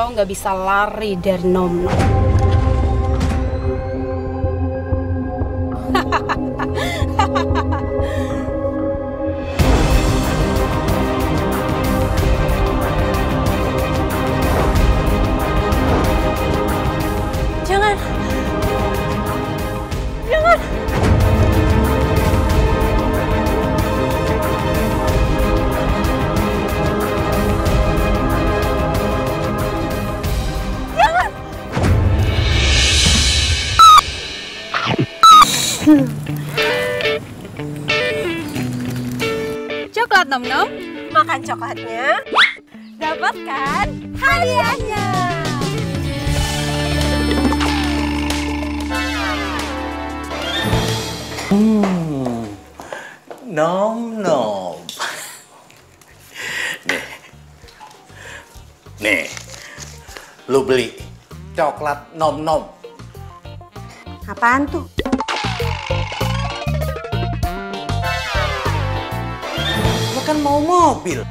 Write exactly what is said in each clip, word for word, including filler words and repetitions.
kau nggak bisa lari dari Nom Nom. Jangan. Jangan. Jangan. Coklat Nom Nom. Makan coklatnya, dapatkan hadiahnya. Hmm, Nom Nom. Nih, nih, lu beli coklat Nom Nom. Apaan tuh? Lu kan mau mobil.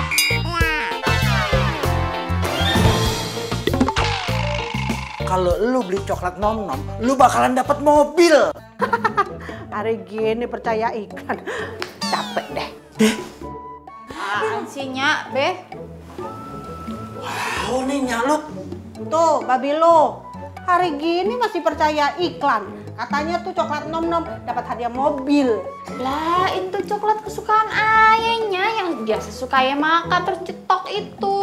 Kalau lu beli coklat Nom Nom, lu bakalan dapat mobil. Hari gini percaya iklan. Capek deh. Apaan sih, Nyak, Be? Wow, nih Nyak lu. Tuh, babi lo. Hari gini masih percaya iklan. Katanya tuh coklat Nom Nom dapat hadiah mobil. Lah, itu coklat kesukaan ayahnya yang biasa suka ayah makan terus cetok itu.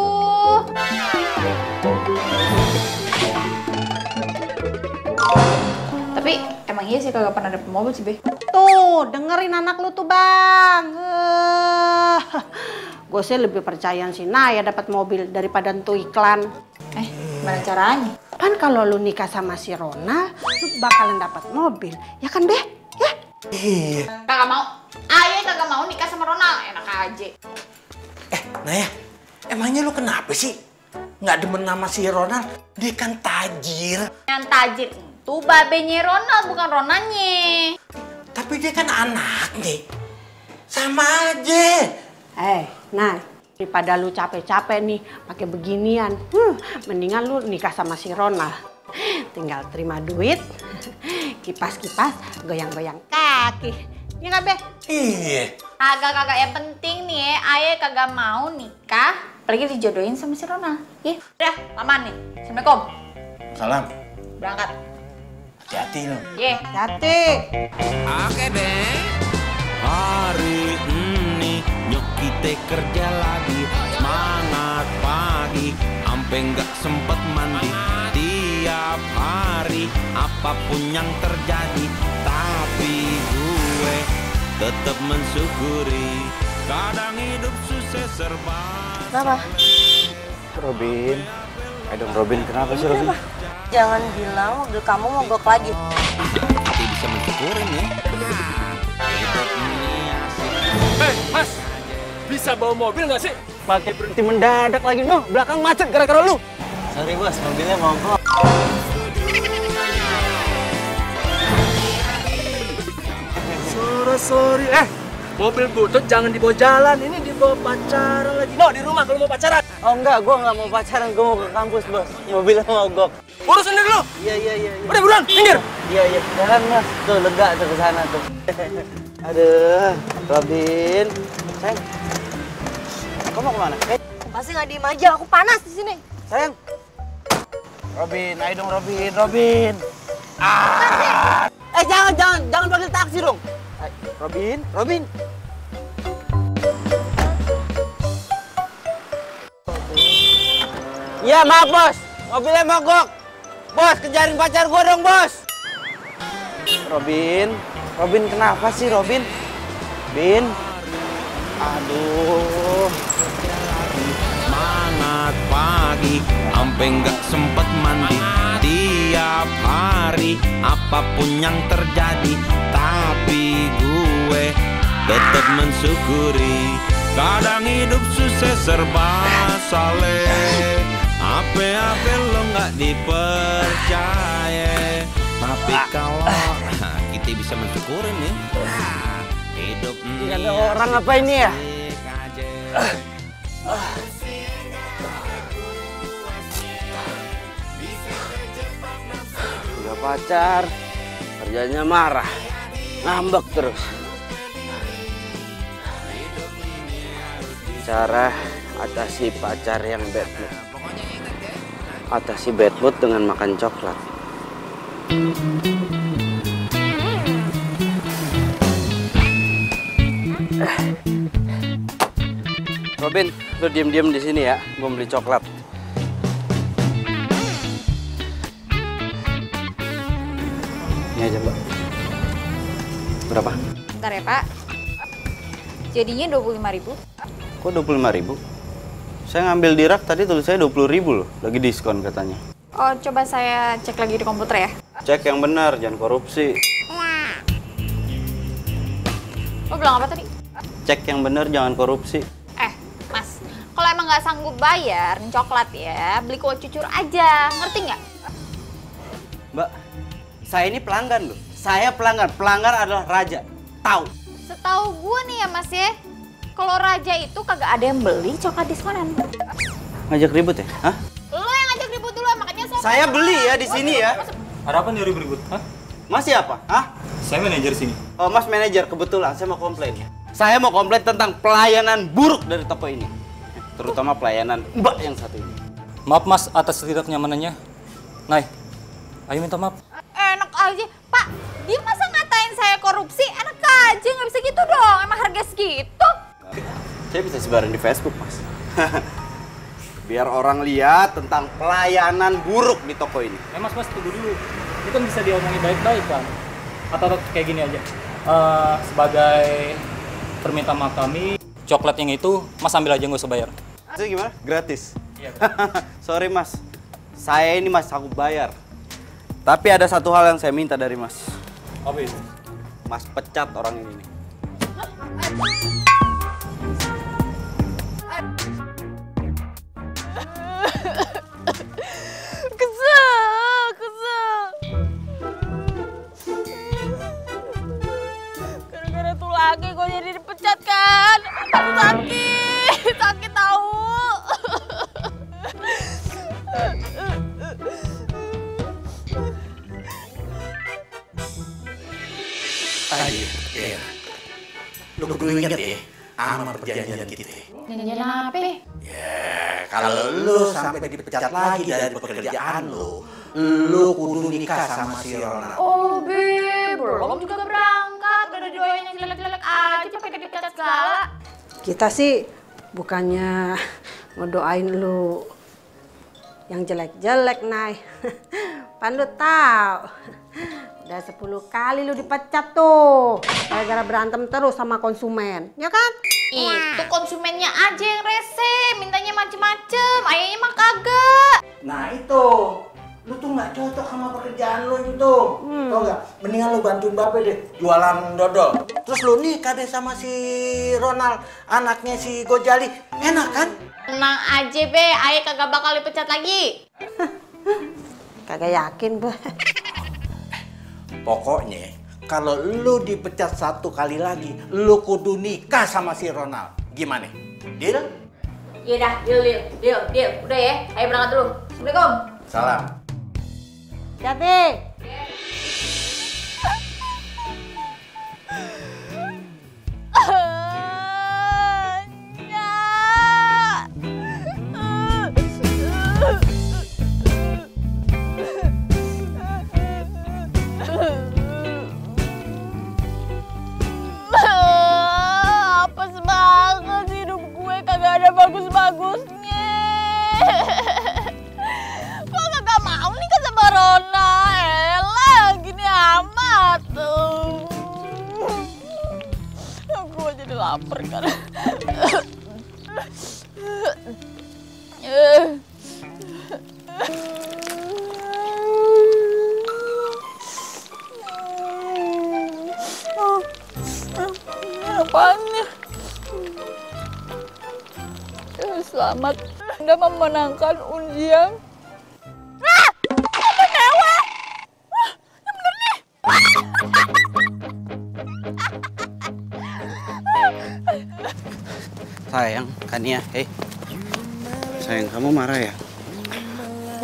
Tapi emang iya sih kagak pernah dapet mobil sih, Be. Tuh, dengerin anak lu tuh, Bang. Uh, gue sih lebih percayaan si Naya dapat mobil daripada tuh iklan. Eh, gimana caranya? Kan kalau lu nikah sama si Ronald, lu bakalan dapat mobil. Ya kan, Be? Ya? Iya. Kagak mau. Ayah kagak mau nikah sama Ronald. Enak aja. Eh, Naya, emangnya lu kenapa sih? Nggak demen sama si Ronald? Dia kan tajir. Yang tajir itu babenya Ronald, bukan Ronaldnya. Tapi dia kan anaknya. Sama aja. Eh, nah, daripada lu capek-capek nih pakai beginian, hmm, mendingan lu nikah sama si Ronald. Tinggal terima duit, kipas-kipas, goyang-goyang kaki. Ya nggak, Be? Iya. Kagak-kagak yang penting nih ya, ayah kagak mau nikah, apalagi dijodohin sama si Ronald. Ih, udah, aman nih. Assalamualaikum. Salam. Berangkat. Hati-hati lu. Ye. Hati. Oke deh. Hari ini nyok kita kerja lagi, semangat pagi, ampe nggak sempet mandi. Tiap hari apapun yang terjadi, tapi gue tetap mensyukuri. Kadang hidup susah serba. Kenapa? Robin, ayo dong Robin, kenapa sih Robin? Jangan bilang mobil kamu mogok lagi. Kita bisa mensyukurin ya. Hidup ini asik. Hei, Mas! Bisa bawa mobil nggak sih? Pakai berhenti mendadak lagi, no. Belakang macet gara-gara lu. Sorry bos, mobilnya mogok. Sorry, sorry. Eh, mobil butut jangan dibawa jalan. Ini dibawa pacaran lagi. No, di rumah kalau mau pacaran. Oh enggak, gua nggak mau pacaran, gua mau ke kampus bos. Mobilnya mogok. Urus sendiri lu. Iya iya iya. Udah buruan, minggir. Iya iya, jalan mas. Tuh lega tuh ke sana tuh. Aduh, Robin, sayang. Kamu mau kemana? Eh, Pasti nggak diem aja, aku panas di sini. sayang. Robin, ayo dong Robin, Robin. Ah. Eh jangan jangan jangan panggil taksi dong. Ayo, Robin, Robin. Iya maaf bos, mobilnya mogok. Bos, kejarin pacar gua dong bos. Robin, Robin kenapa sih Robin? Bin, aduh. Semangat pagi, ampe nggak sempet mandi. Tiap hari apapun yang terjadi, tapi gue tetap mensyukuri. Kadang hidup susah serba saleh, apa-apa lo nggak dipercaya. Tapi kalau kita bisa mensyukuri nih, hidup ini Ada orang apa ini ya? asik aja. pacar, kerjanya marah, ngambek terus. Cara atasi pacar yang bad mood. Atasi bad mood dengan makan coklat. Robin, lu diem-diem di sini ya, gua beli coklat. Ini aja, Mbak. Berapa? Bentar ya, Pak. Jadinya dua puluh lima ribu. Kok dua puluh lima ribu? Saya ngambil di rak tadi tulisannya dua puluh ribu loh. Lagi diskon katanya. Oh, coba saya cek lagi di komputer ya. Cek yang benar, jangan korupsi. Lo bilang apa tadi? Cek yang benar, jangan korupsi. Eh, Mas, kalau emang nggak sanggup bayar nih coklat ya, beli kue cucur aja, ngerti nggak? Mbak, saya ini pelanggan loh. Saya pelanggan. Pelanggan adalah raja. Tahu? Setahu gue nih ya, Mas ya, kalau raja itu kagak ada yang beli coklat diskonan. Ngajak ribut ya? Hah? Lo yang ngajak ribut dulu, makanya saya... Saya beli ya di sini ya. Ada apa nih ribut-ribut? Hah? Mas siapa? Hah? Saya manajer sini. Oh, Mas manajer, kebetulan saya mau komplain. Saya mau komplain tentang pelayanan buruk dari toko ini. Terutama pelayanan Mbak yang satu ini. Maaf Mas atas tidak nyamanannya. Nay, ayo minta maaf. Enak aja, Pak. Dia masa ngatain saya korupsi? Enak aja, nggak bisa gitu dong. Emang harga segitu? Saya bisa sebarin di Facebook, Mas. Biar orang lihat tentang pelayanan buruk di toko ini. Eh Mas, Mas tunggu dulu. Ini kan bisa diomongin baik-baik kan? Atau kayak gini aja. Uh, sebagai permintaan maaf kami, coklat yang itu Mas ambil aja, nggak usah bayar. Itu gimana? Gratis? Iya. Sorry Mas, saya ini Mas sanggup bayar. Tapi ada satu hal yang saya minta dari Mas. Apa itu? Mas pecat orang ini nih. Kesel, kesel. Gara-gara tuh lagi gue jadi dipecat kan. Aku sakit, sakit tahu. Ayo, ya. Lu kudu inget ya, sama perjanjian kita. Jangan apa? Ya, kalau lu sampai dipecat lagi dari pekerjaan lu, lu kudu nikah sama si Ronald. Oh, Beb, belum juga berangkat. Udah doain yang jelek-jelek aja pakai dipecat segala. Kita sih bukannya ngedoain lu yang jelek-jelek, Nay. Pan lu tahu. Udah sepuluh kali lu dipecat tuh. Gara-gara berantem terus sama konsumen. Ya kan? Itu konsumennya aja yang rese, mintanya macem-macem, ayahnya mah kagak. Nah itu, lu tuh nggak cocok sama pekerjaan lu itu. Hmm. Tau nggak? Mendingan lu bantuin Bape deh, jualan dodol. Terus lu nikah deh sama si Ronald, anaknya si Gojali. Enak kan? Tenang aja, Be, ayah kagak bakal dipecat lagi. Kagak yakin, Bu. Pokoknya, kalau lu dipecat satu kali lagi, lu kudu nikah sama si Ronald. Gimana? Deal? Yaudah, deal, deal, deal, deal. Udah ya, ayo berangkat dulu. Assalamualaikum. Salam. Jadi. Apes banget hidup gue, kagak ada bagus-bagusnya. Kok kagak mau nikah sama Rona? Elah, gini amat. Gue jadi lapar kan. Apaan nih? Selamat Anda memenangkan undian. Ah! Apa mewah? Wah, yang bener nih. Sayang, Kania, hei. Sayang, kamu marah ya?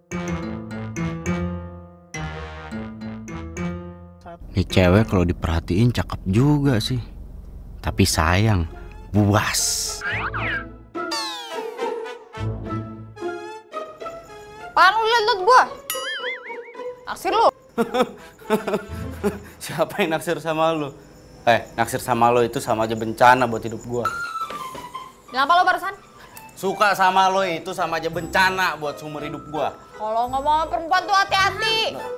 Nih cewek kalau diperhatiin cakep juga sih. Tapi sayang, buas. Apaan lu liat gua? Naksir lu? Siapa yang naksir sama lu? Eh, naksir sama lo itu sama aja bencana buat hidup gua. Bilang apa lo barusan? Suka sama lo itu sama aja bencana buat seumur hidup gua. Kalau ngomong sama perempuan tuh hati-hati.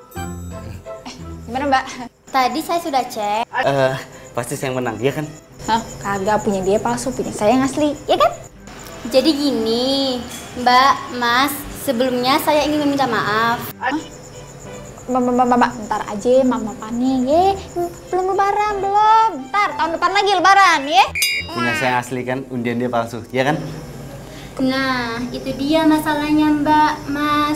Eh, gimana mbak? Tadi saya sudah cek. Eh, pasti saya yang menang, ya kan? Hah? Kagak, punya dia palsu, punya saya yang asli, ya kan? Jadi gini, Mbak, Mas, sebelumnya saya ingin meminta maaf. Hah? Mbak, mbak, mbak, mbak, bentar aja, mama panik, ye. Belum lebaran, belum. Ntar, tahun depan lagi lebaran, ye. Punya saya yang asli kan, undian dia palsu, ya kan? Nah, itu dia masalahnya Mbak, Mas.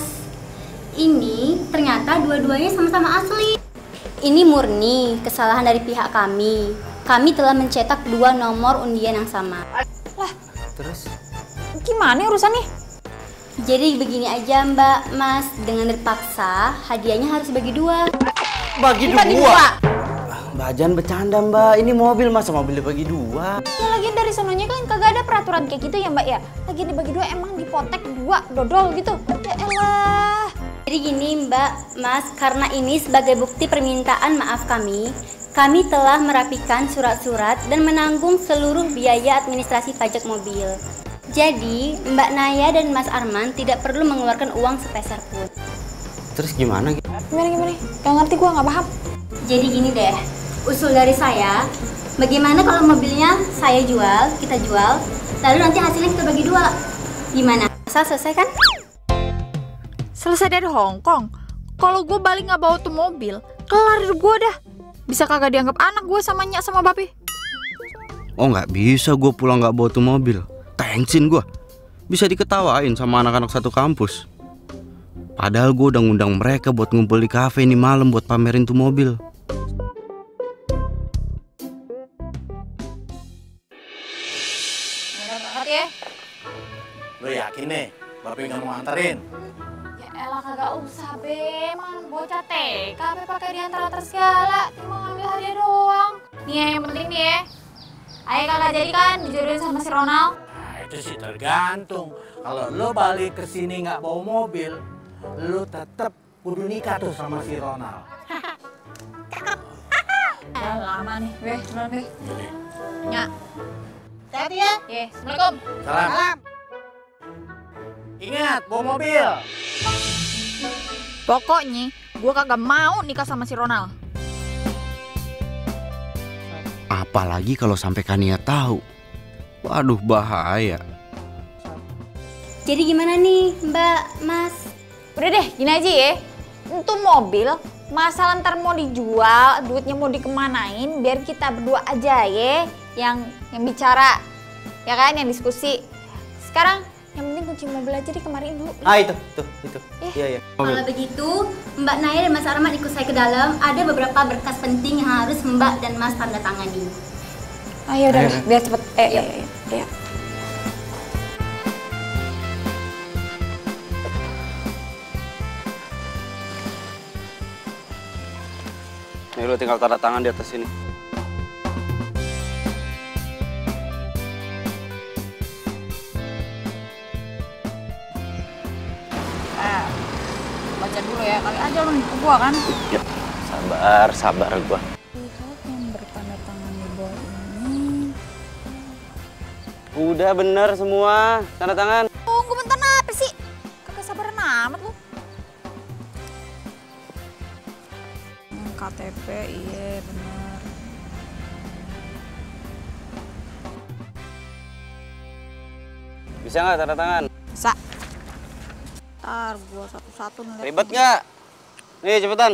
Ini ternyata dua-duanya sama-sama asli. Ini murni kesalahan dari pihak kami. Kami telah mencetak dua nomor undian yang sama. Lah, terus? Gimana urusannya? Jadi begini aja Mbak, Mas. Dengan terpaksa, hadiahnya harus bagi dua. Bagi dua? dua. Mbak jangan bercanda Mbak, ini mobil masa mobil dibagi dua? Ya lagi dari sononya kan kagak ada peraturan kayak gitu ya Mbak ya. Lagi dibagi dua emang dipotek dua dodol gitu. Ya elah. Jadi gini Mbak, Mas, karena ini sebagai bukti permintaan maaf kami, kami telah merapikan surat-surat dan menanggung seluruh biaya administrasi pajak mobil. Jadi Mbak Naya dan Mas Arman tidak perlu mengeluarkan uang sepeser pun. Terus gimana? Gimana gimana? Gak ngerti gua, nggak paham. Jadi gini deh, usul dari saya, bagaimana kalau mobilnya saya jual, kita jual, lalu nanti hasilnya kita bagi dua. Gimana? Asal selesai kan? Selesai dari Hongkong. Kalau gue balik nggak bawa tuh mobil, kelar hidup gue dah. Bisa kagak dianggap anak gue sama Nyak sama Bapi? Oh nggak bisa gue pulang nggak bawa tuh mobil. Thanksin gue. Bisa diketawain sama anak-anak satu kampus. Padahal gue udah ngundang mereka buat ngumpul di kafe ini malam buat pamerin tuh mobil. Ya. Lo yakin nih, Bapak nggak mau anterin? Ya elah kagak usah be, emang bocah T K be pakai diantar-antar segala, cuma ngambil hadiah doang. Nih yang penting nih ya, Ayah kagak jadi kan dijodohin sama si Ronald? Nah itu sih tergantung. Kalau lo balik ke sini nggak bawa mobil, lo tetap kudu nikah tuh sama si Ronald. Ya lama nih, be, beneran be. Nyak. Hati ya. Ye, Assalamualaikum. Salam. Salam. Ingat, bawa mobil. Pokoknya gue kagak mau nikah sama si Ronald. Apalagi kalau sampai Kania tahu. Waduh bahaya. Jadi gimana nih Mbak, Mas? Udah deh, gini aja ya. Untuk mobil, masalah ntar mau dijual, duitnya mau dikemanain, biar kita berdua aja ya yang yang bicara, ya kan, yang diskusi. Sekarang yang penting kunci mobil aja deh kemarin dulu. Ah itu, tuh, itu. Eh. Iya, iya. Kalau begitu, Mbak Naya dan Mas Arman ikut saya ke dalam. Ada beberapa berkas penting yang harus Mbak dan Mas tanda tangani. Ayo udah, deh, biar cepet. Eh, ya, ya, ya. Nih lu tinggal tanda tangan di atas sini. Eh, baca dulu ya, kali aja lu nipu gua kan. Ya, sabar, sabar gua. Lihat yang bertanda tangan di bawah ini. Udah bener semua, tanda tangan. Tunggu bentar, apa sih? Kagak sabaran amat lu. K T P, iya bener. Bisa nggak tanda tangan? Bisa. Ntar gua satu-satu ngeliat. Ribet nggak? Nih cepetan.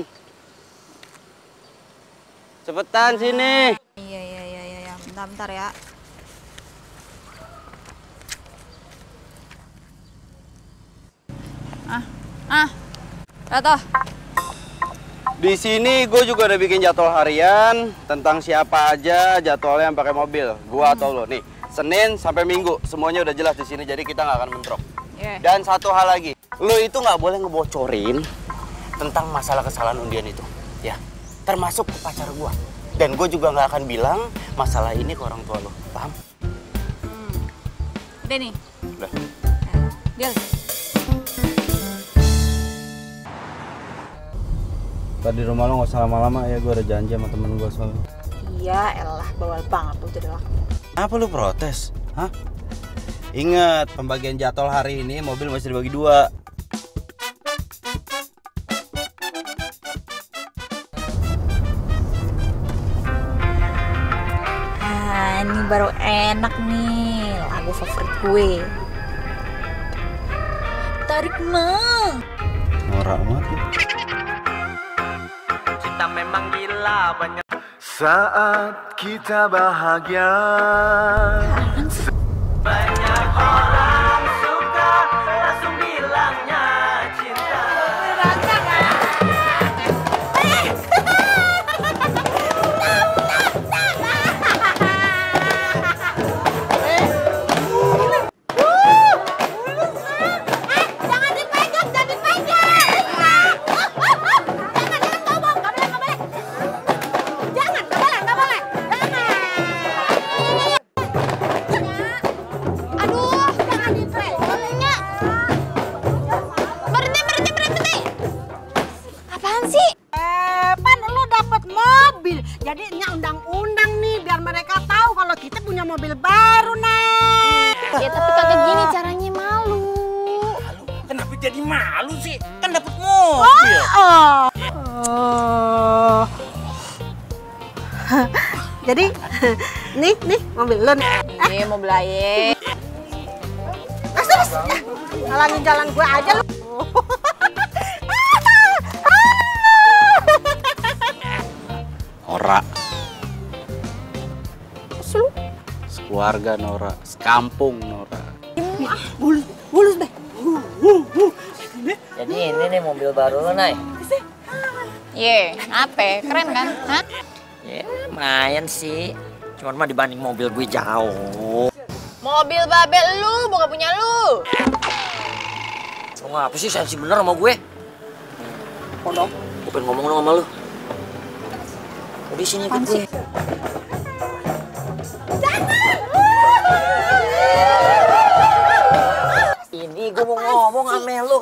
Cepetan sini. Iya, iya, iya, iya, iya. Bentar, bentar ya. Ah, ah. Rata. Di sini gue juga udah bikin jadwal harian tentang siapa aja jadwalnya yang pakai mobil. Gua atau lo nih. Senin sampai Minggu semuanya udah jelas di sini, jadi kita nggak akan bentrok. Yeah. Dan satu hal lagi, lo itu nggak boleh ngebocorin tentang masalah kesalahan undian itu, ya. termasuk ke pacar gue. Dan gue juga nggak akan bilang masalah ini ke orang tua lo, paham? Hmm. Udah nih. Udah. Deal. Tadi rumah lo nggak usah lama-lama ya, gue ada janji sama temen gue soalnya. Iya, elah bawal banget tuh jadi laki. Apa lu protes? Hah? Ingat, pembagian jadwal hari ini mobil masih dibagi dua. Ah, ini baru enak nih, lagu favorit gue. Tarik mah. Norak banget lu. Cinta memang gila banyak. Saat kita bahagia. Banyak orang suka langsung bilangnya cinta. Jadi ini undang-undang nih biar mereka tahu kalau kita punya mobil baru, Nay. Ya tapi kagak gini caranya, malu. Malu? Kenapa jadi malu sih? Kan dapet mobil. Oh. Oh. Jadi nih nih mobil lo nih. Ini mobil aye. Asus, ngalangin jalan gue aja lu. Nora. Lu? Sekeluarga Nora, sekampung Nora. Ah, bulus, bulus deh. Jadi ini nih mobil baru lo, Nay. Ye, apa? Keren kan? Hah? Ya, lumayan sih. Cuman mah dibanding mobil gue jauh. Mobil babel lu, bukan punya lu. Lo ngapa sih sensi bener sama gue? Kodok. Gue pengen ngomong dong sama lu. Di sini ikut gue. Ini gue mau ngomong sama lu.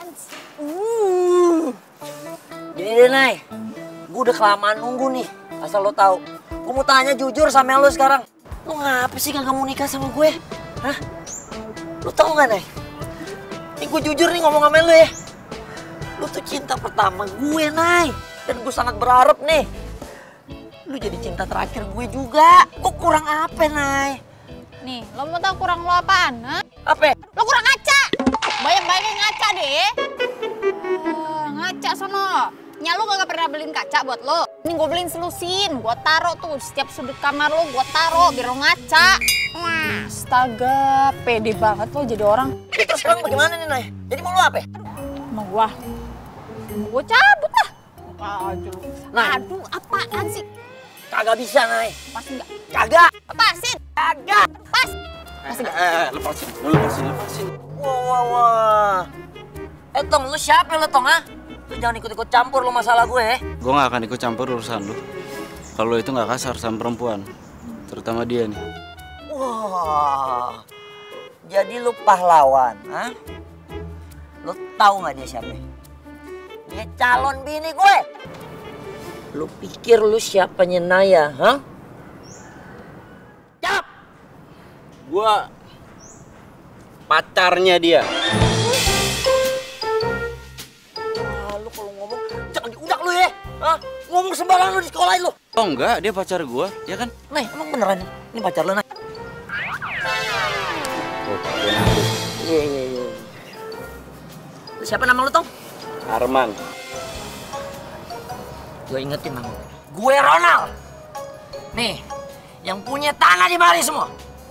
Uh. Jadi deh, Nay. Gue udah kelamaan nunggu nih. Asal lo tahu. Gue mau tanya jujur sama lo sekarang. Lo ngapa sih kagak mau nikah sama gue? Hah? Lo tau gak, Nay? Ini gue jujur nih ngomong sama lo ya. Lo tuh cinta pertama gue, Nay. Dan gue sangat berharap nih. Lu jadi cinta terakhir gue juga. Kok kurang apa, Nay? Nih, lo mau tahu kurang lo apaan? Hah? Apa? Lo kurang ngaca. Banyak-banyak ngaca deh. Uh, ngaca sono. Nya lu gak pernah beliin kaca buat lo. Ini gue beliin selusin. Gue taro tuh setiap sudut kamar lo. Gue taro biar lo ngaca. Wah, astaga, pede banget lo jadi orang. Ya, terus sekarang bagaimana nih, Nay? Jadi mau lo apa? Mau gua. Gue cabut lah. Aduh. Nah. Aduh, apaan sih? Kagak bisa, Nay. Lepasin nggak? Kagak. Lepasin. Kagak. Lepas. Lepasin nggak? Eh, eh, lepasin, lu lepasin, lepasin. Wah, wah, wah. Eh, Tong, lu siapa lo, Tong, ha? Lu jangan ikut-ikut campur lo masalah gue, ya. Gue gak akan ikut campur urusan lu. Kalau itu gak kasar sama perempuan. Terutama dia nih. Wah. Jadi lu pahlawan, ha? Lu tahu nggak dia siapa? Dia calon bini gue. Lu pikir lu siapanya Naya, ha? Jawab! Gua pacarnya dia. Wah, lu kalau ngomong jangan diudak lu ya, ha? Ngomong sembarangan lu di sekolah lu. Oh enggak, dia pacar gua, ya kan? Nih, emang beneran nih? Ini pacar lu, Nay? Oh, iya, iya, iya. Siapa nama lu, Tong? Arman. Gue ingetin nama lu. Gue Ronald. Nih, yang punya tanah di mari semua.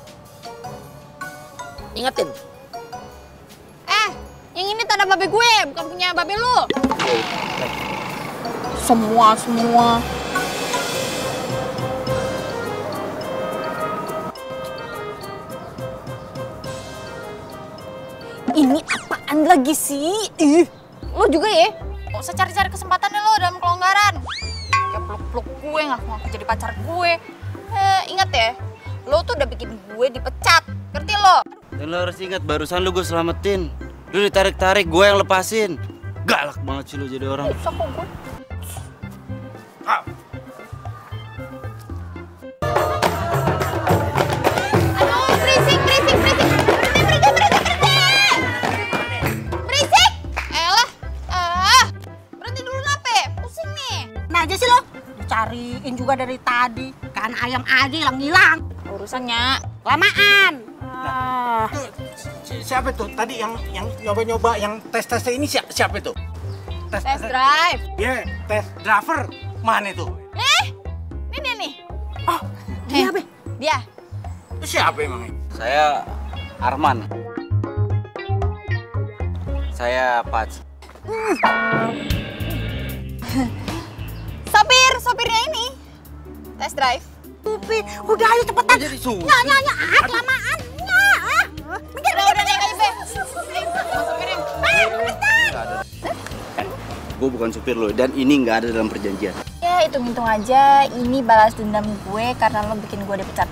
Ingetin. Eh, yang ini tanah babe gue, bukan punya babe lu. Semua, semua. Ini apaan lagi sih? Ih, lo juga ya? Gak usah cari-cari kesempatan lo dalam kelonggaran. pakai peluk-peluk gue, ngaku-ngaku jadi pacar gue. Eh, ingat ya, lo tuh udah bikin gue dipecat, ngerti lo? Dan lo harus ingat, barusan lo gue selamatin. Lo ditarik-tarik, gue yang lepasin. Galak banget sih lo jadi orang. Susah kok gue. Ah. Aduh, berisik, berisik, berisik. Berhenti, berhenti, berhenti, berhenti. Berisik. Elah, ah. Berhenti dulu nape? Pusing nih. Nah aja sih lo, dicariin juga dari tadi. Kan ayam aja hilang-hilang. Urusannya lamaan. Nah, tuh, si- siapa tuh tadi yang yang nyoba-nyoba yang tes-tes ini siapa, siapa itu? Tes, Test drive. Iya, yeah, tes driver. Mana itu? Nih, ini dia nih. Oh, dia be. Dia. Itu siapa emangnya? Saya Arman. Saya Pats. Sopir, sopirnya ini. Test drive. Tupi, udah ayo cepetan. Jadi susah. Nya, nya, nya, ah, kelamaan. Nya, ah. Minggir, Udah, udah naik aja, Be. Mau sopirin. Ah, bentar. Gue bukan supir lo dan ini nggak ada dalam perjanjian. Ya, hitung-hitung aja ini balas dendam gue karena lo bikin gue dipecat.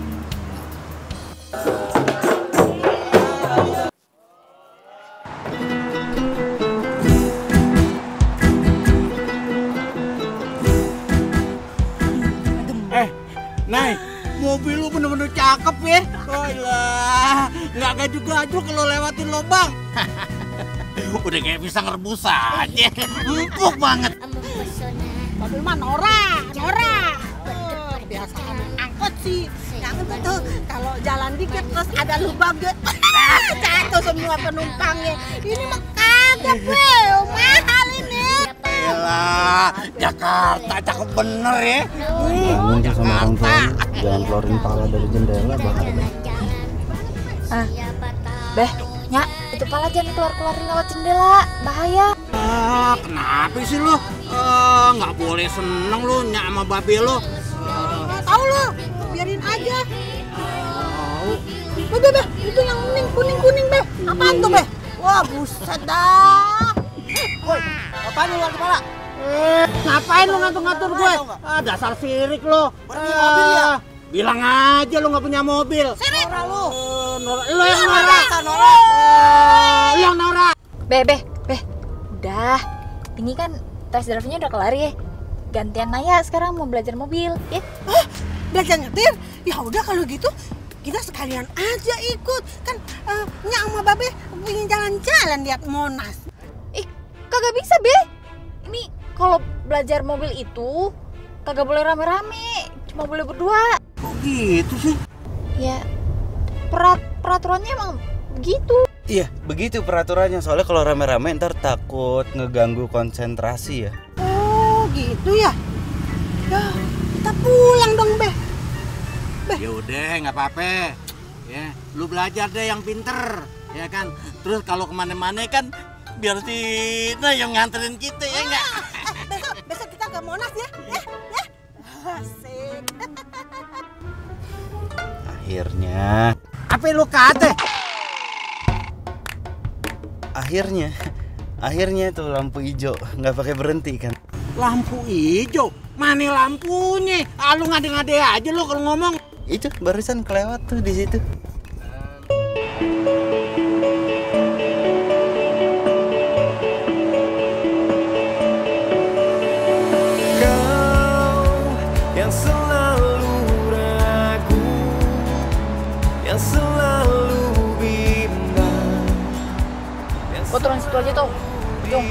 Eh, Nay, mobil lu bener-bener cakep ya. Oh iya, nggak gajuk-gajuk kalau lewatin lubang. Udah kayak pisang rebus aja, empuk banget. Mobil mah Nora, Nora. Oh, kebiasaan angkot sih. Jangan tuh, tuh kalau jalan dikit terus ada lubang ge. Jatuh semua penumpangnya. Ini mah kagak, gue. Mahal ini. Yalah, Jakarta cakep bener ya. Ngomong tuh sama orang tua, jangan keluarin pala dari jendela bahaya. Ah, Beh, Nya, itu pala jangan keluar-keluarin lewat jendela, bahaya. Ah, kenapa sih lo? Eh, nggak boleh seneng lo nyak sama babe lo. Tahu lu, biarin aja. Tahu. Be, be, be, itu yang kuning, kuning, kuning, be. Apaan tuh, be? Wah, buset dah. Woi, apaan lu lagi kepala? Eh, ngapain lu ngatur-ngatur gue? Ah, dasar sirik lo. Punya mobil ya? Bilang aja lo nggak punya mobil. Sirik. Nora lu. Eh, Nora, lo yang Nora. Nora. Eh, lo yang Nora. Beh, Beh, Beh, udah. Ini kan tes drive-nya udah kelar ya. Gantian Naya sekarang mau belajar mobil, ya? Hah? Belajar nyetir? Ya udah kalau gitu kita sekalian aja ikut. Kan uh, Nya sama Babe pengen jalan-jalan lihat Monas. Ih, kagak bisa, Be. Ini kalau belajar mobil itu kagak boleh rame-rame, cuma boleh berdua. Kok gitu sih? Ya, perat peraturannya emang begitu. Iya, begitu peraturannya. Soalnya kalau rame-rame ntar takut ngeganggu konsentrasi ya. Oh, gitu ya. Ya, kita pulang dong, Be. Be. Ya udah, nggak apa-apa. Ya, lu belajar deh yang pinter, ya kan. Terus kalau kemana-mana kan biar si Nah yang nganterin kita ya nggak. Eh, besok besok kita ke Monas ya, ya, ya. Asik. Akhirnya, Apa lu kata? akhirnya, akhirnya tuh lampu hijau nggak pakai berhenti kan? Lampu hijau? Mana lampunya? Ah, lu ngade-ngade aja lu kalau ngomong. Itu barusan kelewat tuh di situ. Kau yang selalu ragu, yang selalu bimbang. Gue turun situ aja tuh, Jung.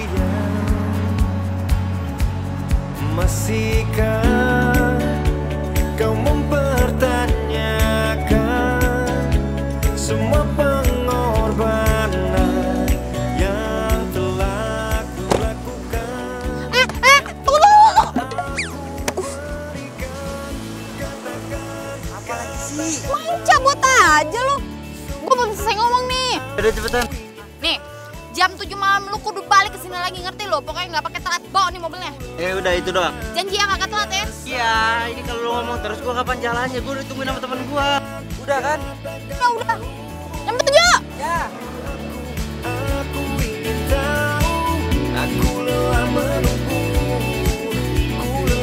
Masihkah kau mempertanyakan semua pengorbanan yang telah kulakukan? Eh, eh, tunggu, tunggu, Apalagi sih? Main cabut aja lu. Gue belum selesai ngomong nih. Udah cepetan. Nih, jam tujuh malam lu kudu balik ke sini lagi, ngerti lo? Pokoknya nggak pakai telat, bawa nih mobilnya. Ya udah itu doang. Janji ya kagak telat ya? Iya, ini kalau lu ngomong terus gua kapan jalannya? Gua udah tungguin sama temen gua. Udah kan? Ya udah. Jam tujuh. Ya. Aku ingin tahu, aku lelah menunggu, ku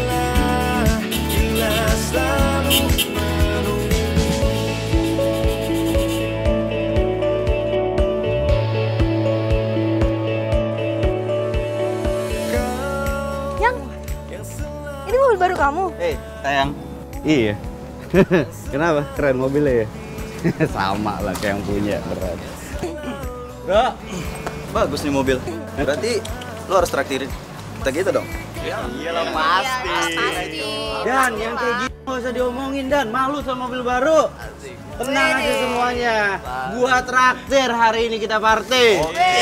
kamu? Hei, sayang. Iya. Kenapa? Keren mobilnya ya? Sama lah kayak yang punya, keren. Bro, bagus nih mobil. Berarti lo harus traktirin. Kita gitu dong? Ya, iyalah pasti. Dan yang kayak gitu nggak usah diomongin, Dan. Malu sama mobil baru. Tenang aja semuanya. Gua traktir hari ini kita party.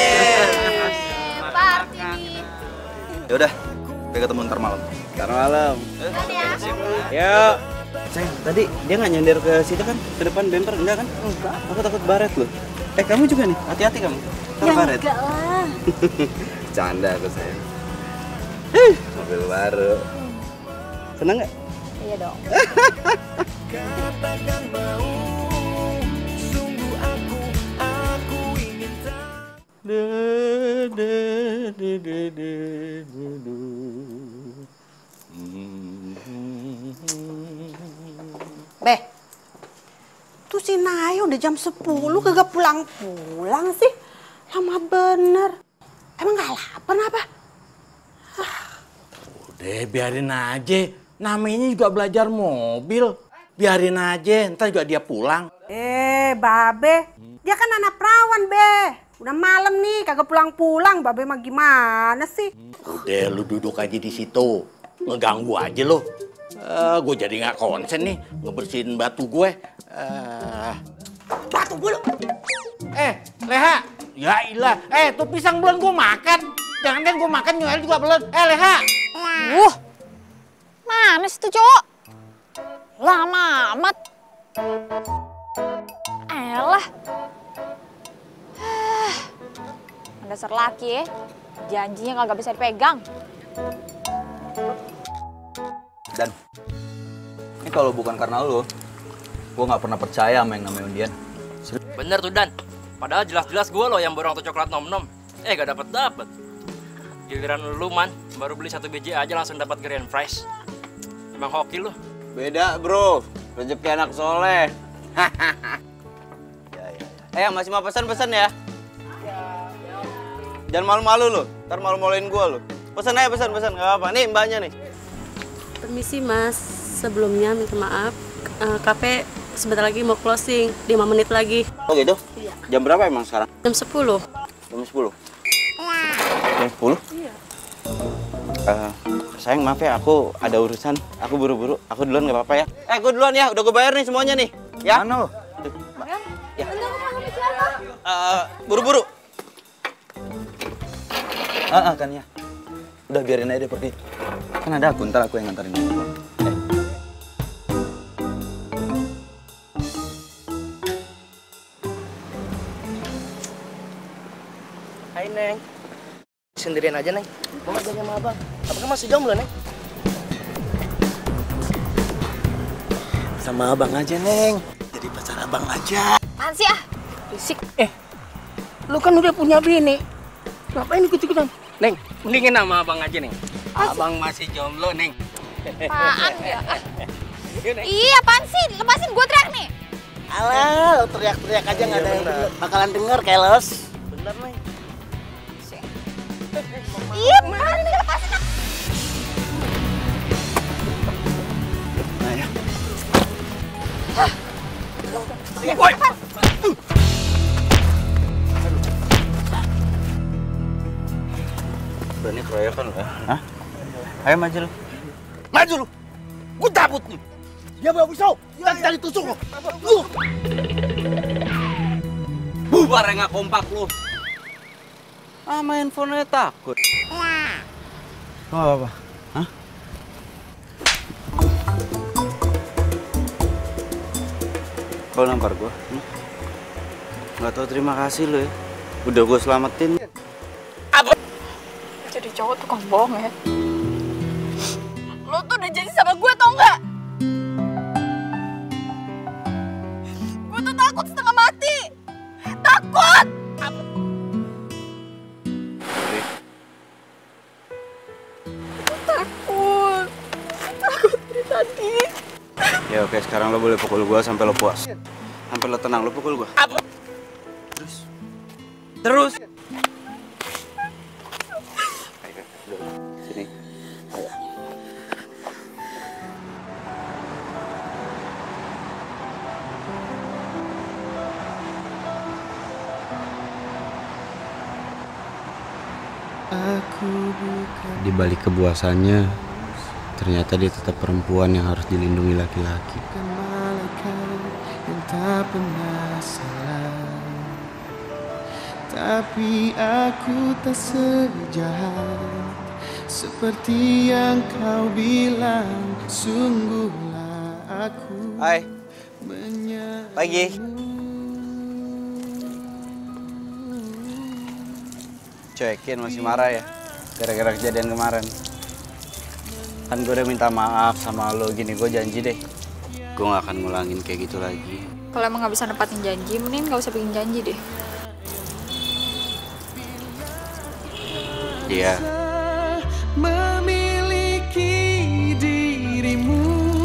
Party nih. Ya udah, kita ketemu ntar malam. Ntar malam. Yuk. Sayang, tadi dia nggak nyender ke situ kan? Ke depan bumper, enggak kan? Enggak. Aku takut baret loh. Eh, kamu juga nih, hati-hati kamu. Ya enggak lah. Canda aku sayang. Hih, mobil baru. Senang nggak? Iya dong. Beh, tuh si Naya udah jam sepuluh kagak pulang-pulang sih. Lama bener. Emang gak lapar apa? Udah biarin aja. Namanya juga belajar mobil. Biarin aja, ntar juga dia pulang. Eh, Babe. Dia kan anak perawan, Be. Udah malam nih, kagak pulang-pulang. Babe mah gimana sih? Udah, lu duduk aja di situ. Ngeganggu aja lo. Uh, gue jadi nggak konsen nih ngebersihin batu gue. Uh... Batu gue. Eh, Leha. Ya ilah. Eh, tuh pisang belum gue makan. Jangan-jangan gue makan nyuel juga belum. Eh, Leha. Wuh, mana sih tuh cowok? Lama amat. Elah. Dasar laki ya, janjinya kagak bisa dipegang. Dan ini kalau bukan karena lo, gue nggak pernah percaya sama yang namanya undian. Bener tuh Dan, padahal jelas-jelas gue loh yang borong tuh coklat nom-nom. Eh gak dapet-dapet. Giliran lu Man, baru beli satu biji aja langsung dapat grand prize. Emang hoki lu. Beda bro, rezeki anak soleh. Ya, ya, ya. Eh masih mau pesan-pesan ya? Jangan malu-malu lo, ntar malu-maluin gue lo. Pesan aja pesan-pesan, nggak apa-apa. Nih mbaknya nih. Permisi Mas, sebelumnya minta maaf. Uh, kafe sebentar lagi mau closing, lima menit lagi. Oh gitu? Iya. Jam berapa emang sekarang? Jam sepuluh. Jam sepuluh? Jam sepuluh? Iya. Uh, sayang maaf ya, aku ada urusan. Aku buru-buru, aku duluan nggak apa-apa ya. Eh, aku duluan ya, udah gue bayar nih semuanya nih. Ya? Mana lo? Ya. Uh, buru-buru. Ah, ah, kan ya. Udah biarin aja deh pergi. Kan ada aku, ntar aku yang nganterin. Eh. Hai Neng. Sendirian aja Neng. Mau aja sama abang. Apakah masih jomblo Neng? Sama abang aja Neng. Jadi pacar abang aja. Apaan sih ah? Risik. Eh, lu kan udah punya bini. Ngapain ikut-ikutan? Neng, mendingin sama abang aja, Neng. Abang masih jomblo, Neng. Apaan ya? Iya, apaan sih? Lepasin, gue teriak nih. Alah, teriak-teriak aja nggak ada yang bakalan denger, keles. Bener, Neng. Iya, mana nih lepasin aku. Nah ya. Hah? Woi. Berani keroyokan lo ya? Hah? Ayo maju lo. Maju lu. Gue cabut nih. Dia bawa pisau. Kita cari tusuk lo. Lu. Bubar ya nggak kompak lu. Ah, main handphonenya takut. Oh, apa? Hah? Kau nampar gua? Hmm? Nggak tahu terima kasih lo ya. Udah gue selamatin. Apa? Jadi cowok tukang bohong ya. Lo tuh udah janji sama gue tau nggak? Gue tuh takut setengah mati. Takut. Takut. Takut dari tadi. Ya oke, sekarang lo boleh pukul gua sampai lo puas. Sampai lo tenang, lo pukul gua. Apa? Terus. Terus. Sini. Di balik kebuasannya, ternyata dia tetap perempuan yang harus dilindungi laki-laki. Tak pernah salah, tapi aku tak sejahat seperti yang kau bilang. Sungguhlah aku. Hai. Pagi. Cuekin masih marah ya gara-gara kejadian kemarin. Kan gue udah minta maaf sama lo, gini gue janji deh gue gak akan ngulangin kayak gitu lagi. Kalau emang nggak bisa nepatin janji, mending nggak usah bikin janji deh. Iya. Memiliki dirimu,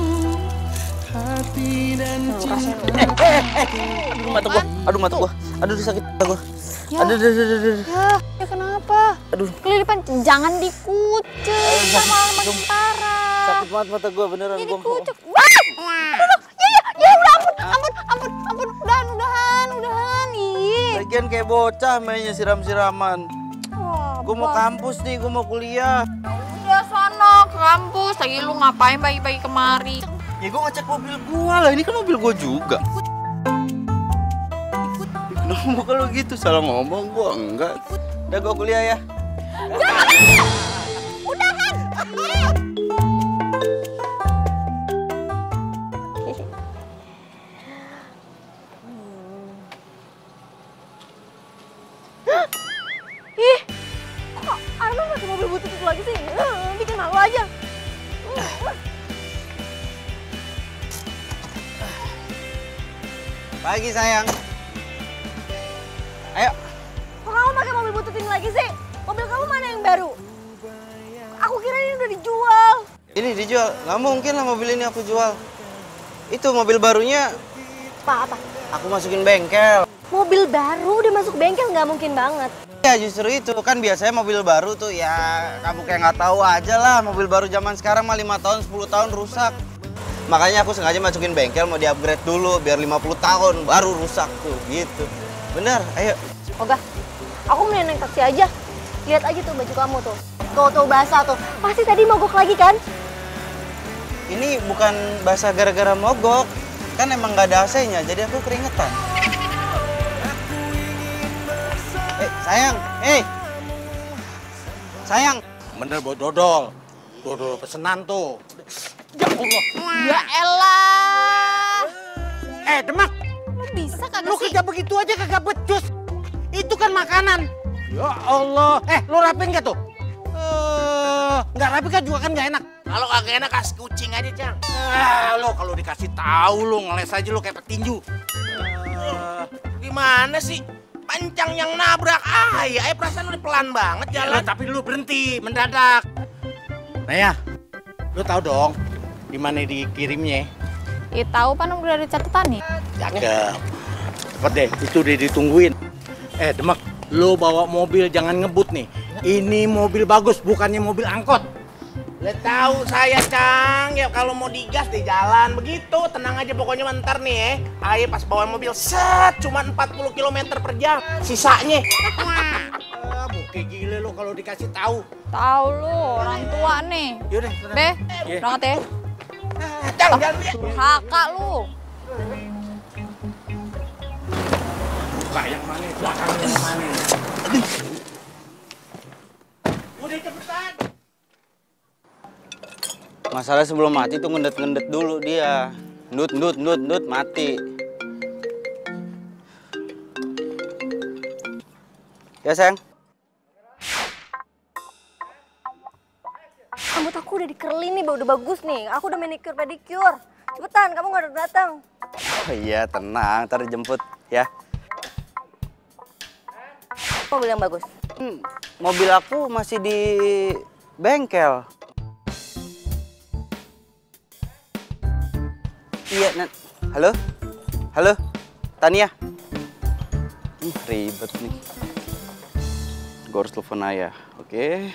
hati dan cinta. Aduh mata gua, aduh mata gua, aduh sakit mata gua. Ya. Aduh, aduh, aduh, aduh. Ya, ya kenapa? Aduh. Kelilipan, jangan dikucek sama makin parah. Sakit banget mata gua beneran. Jadi kucek. Wah! Ya, ya, ya udah ampun, ampun, ampun, ampun, udahan, udahan, udahan, ih. Lagian kayak bocah mainnya siram-siraman. Oh, gue mau kampus nih, gue mau kuliah. Udah sono ke kampus, lagi lu ngapain pagi-pagi kemari? Ya gue ngecek mobil gue lah, ini kan mobil gue juga. Kenapa kalau gitu, salah ngomong gue enggak. Udah gue kuliah ya. Udahan! Ih, kok Arman pakai mobil butut itu lagi sih? Uh, bikin malu aja. Uh. Pagi sayang. Ayo. Kok kamu pakai mobil butut ini lagi sih? Mobil kamu mana yang baru? Aku kira ini udah dijual. Ini dijual? Nggak mungkin lah mobil ini aku jual. Itu mobil barunya. Apa apa? Aku masukin bengkel. Mobil baru udah masuk bengkel nggak mungkin banget. Ya justru itu kan biasanya mobil baru tuh ya kamu kayak nggak tahu aja lah, mobil baru zaman sekarang mah lima tahun sepuluh tahun rusak. Makanya aku sengaja masukin bengkel mau di-upgrade dulu biar lima puluh tahun baru rusak tuh gitu. Bener, ayo. Oga, aku mending naik taksi aja. Lihat aja tuh baju kamu tuh. Tuh tuh basah tuh. Pasti tadi mogok lagi kan? Ini bukan basah gara-gara mogok. Kan emang nggak ada A C-nya jadi aku keringetan. Eh, sayang, eh, sayang. Bener buat dodol, dodol pesenan tuh. Ya Allah, ya elah. Eh, Demak, Lu bisa kagak lu sih? kerja begitu aja kagak becus. Itu kan makanan. Ya Allah, eh, lu rapin gak tuh? Eh, nggak rapi kan juga kan nggak enak. Kalau kagak enak kasih kucing aja, Cang. Ah, lo kalau dikasih tahu lu ngeles aja lu kayak petinju. Uh, Gimana sih? Pancang yang nabrak ah ya, eh perasaan lu pelan banget jalan. Ya, tapi lu berhenti mendadak. Nah ya, lu tahu dong di mana dikirimnya? Ya tahu pan udah ada catatan nih. Cakep. Cepet deh, itu udah ditungguin. Eh Demak, lu bawa mobil jangan ngebut nih. Ini mobil bagus, bukannya mobil angkot. Lo tahu saya Cang, ya kalau mau digas di jalan begitu, tenang aja pokoknya bentar nih ya. Ayo pas bawa mobil set cuma empat puluh kilometer per jam. Sisanya. Ah, muka gile lo kalau dikasih tahu. Tahu lu orang tua nih. Yaudah, Be, berangkat ya. Jangan jangan. Durhaka lu. Buka yang mana? Belakang yang mana? Udah cepetan. Masalah sebelum mati tuh ngendet-ngendet dulu dia. Ndut, ndut, ndut, ndut, mati. Ya sayang. Rambut aku udah di-curly nih, udah bagus nih. Aku udah manicure pedicure. Cepetan, kamu nggak datang. Oh iya, tenang, ntar dijemput ya. Mobil yang bagus. Hmm, mobil aku masih di bengkel. Iya, Nan. Halo? Halo? Tania? Hmm, ribet nih. Gue harus telepon ayah, oke?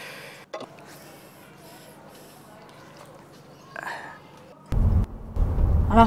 Halo?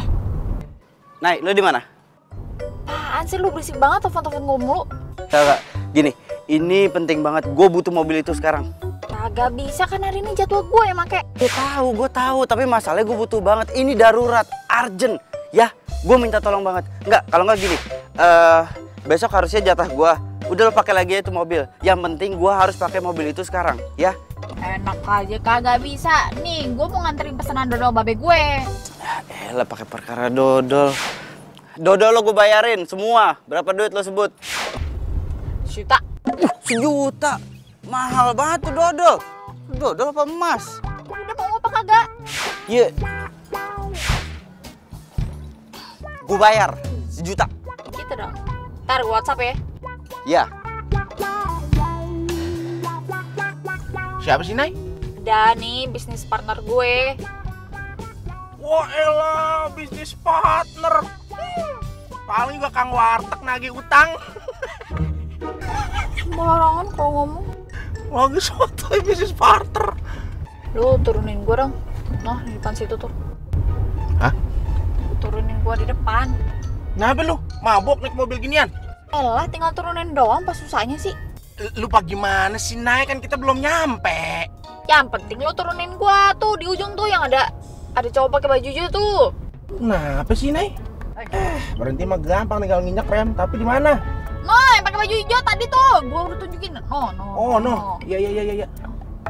Nay, lo di mana? Apaan sih lu berisik banget telepon-telepon gue mulu? Kakak, gini, Ini penting banget. Gue butuh mobil itu sekarang. Kagak bisa kan hari ini jadwal gue yang make. Gue tahu, gue tahu. Tapi masalahnya gue butuh banget. Ini darurat, urgent. Ya, gue minta tolong banget. Enggak, kalau nggak gini. Uh, besok harusnya jatah gue. Udah lo pakai lagi itu mobil. Yang penting gue harus pakai mobil itu sekarang, ya. Enak aja, kagak bisa. Nih, gue mau nganterin pesanan dodol babe gue. Eh lah pakai perkara dodol. Dodol lo gue bayarin semua. Berapa duit lo sebut? Sejuta. Uh, sejuta. Mahal banget tuh dodol. Dodol apa emas? Udah mau apa kagak? Iya. Yeah. Gue bayar sejuta. Gitu dong. Ntar WhatsApp ya. Ya. Siapa sih, Nay? Ada nih bisnis partner gue. Wah elah, bisnis partner. Paling juga kang warteg nagih utang. Sembarangan kalau ngomong. Lagi sotoy bisnis partner. Lu turunin gue dong. Nah, di depan situ tuh. Hah? Turunin gue di depan. Kenapa lu? Mabok naik mobil ginian? Elah, tinggal turunin doang, pas susahnya sih. Lupa gimana sih, Nay? Kan kita belum nyampe. Yang penting lu turunin gue tuh di ujung tuh yang ada ada cowok pakai baju hijau tuh. Kenapa sih, Nay? Eh, berhenti mah gampang, tinggal nginjak rem. Tapi di mana? No, yang pakai baju hijau tadi tuh. Gua udah tunjukin. No, no. Oh, no. Iya, iya, iya, iya.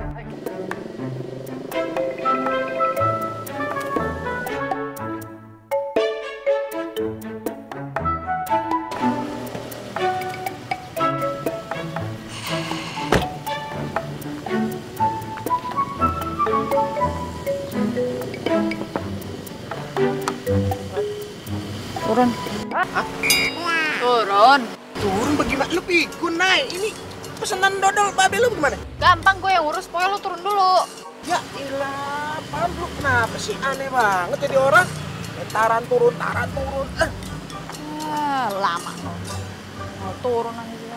Turun. Hah? Turun. Turun bagaimana? Lu pikun, Nay. Ini pesanan dodol babe lu gimana? Gampang gue yang urus, pokoknya lu turun dulu. Ya ilah, paham lu kenapa sih? Aneh banget jadi orang. Taran turun, taran turun. Eh. Ah, lama. Mau turun aja.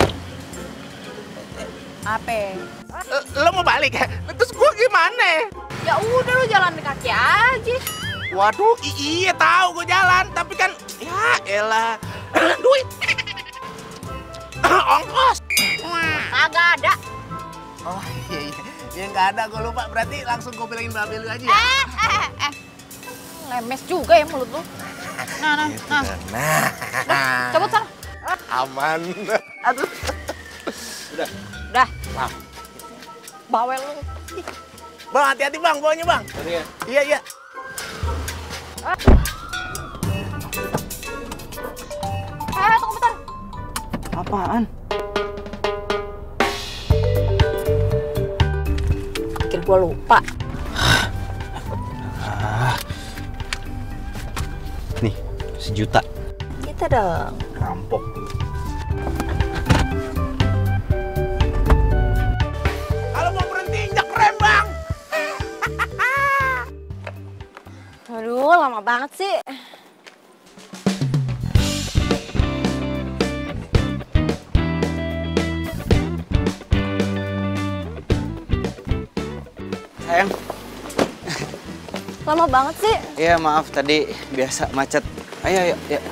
Apa? Lo mau balik ya? Terus gua gimana? Ya udah lu jalan kaki aja. Waduh, iya tahu gue jalan, tapi kan ya elah. Duit. Ongkos. Kagak ada. Oh iya iya. Ya nggak ada, gue lupa. Berarti langsung gue bilangin babe lu aja ya. Eh, eh, eh. Lemes juga ya mulut lu. Nah, nah, nah. Nah. Udah, cabut sana. Aman. Aduh. Udah. Udah. Wah. Bawel lu. Bang, hati-hati bang, bawanya bang. Iya. Iya, iya. Eh, tunggu bentar. Apaan? Pikir gua lupa. Ah. Nih, sejuta. Gitu dong. Rampok. Kalau mau berhenti injak rem bang. Aduh, lama banget sih. Sayang. Lama banget sih. Iya, maaf tadi biasa macet. Ayo, ayo, ya.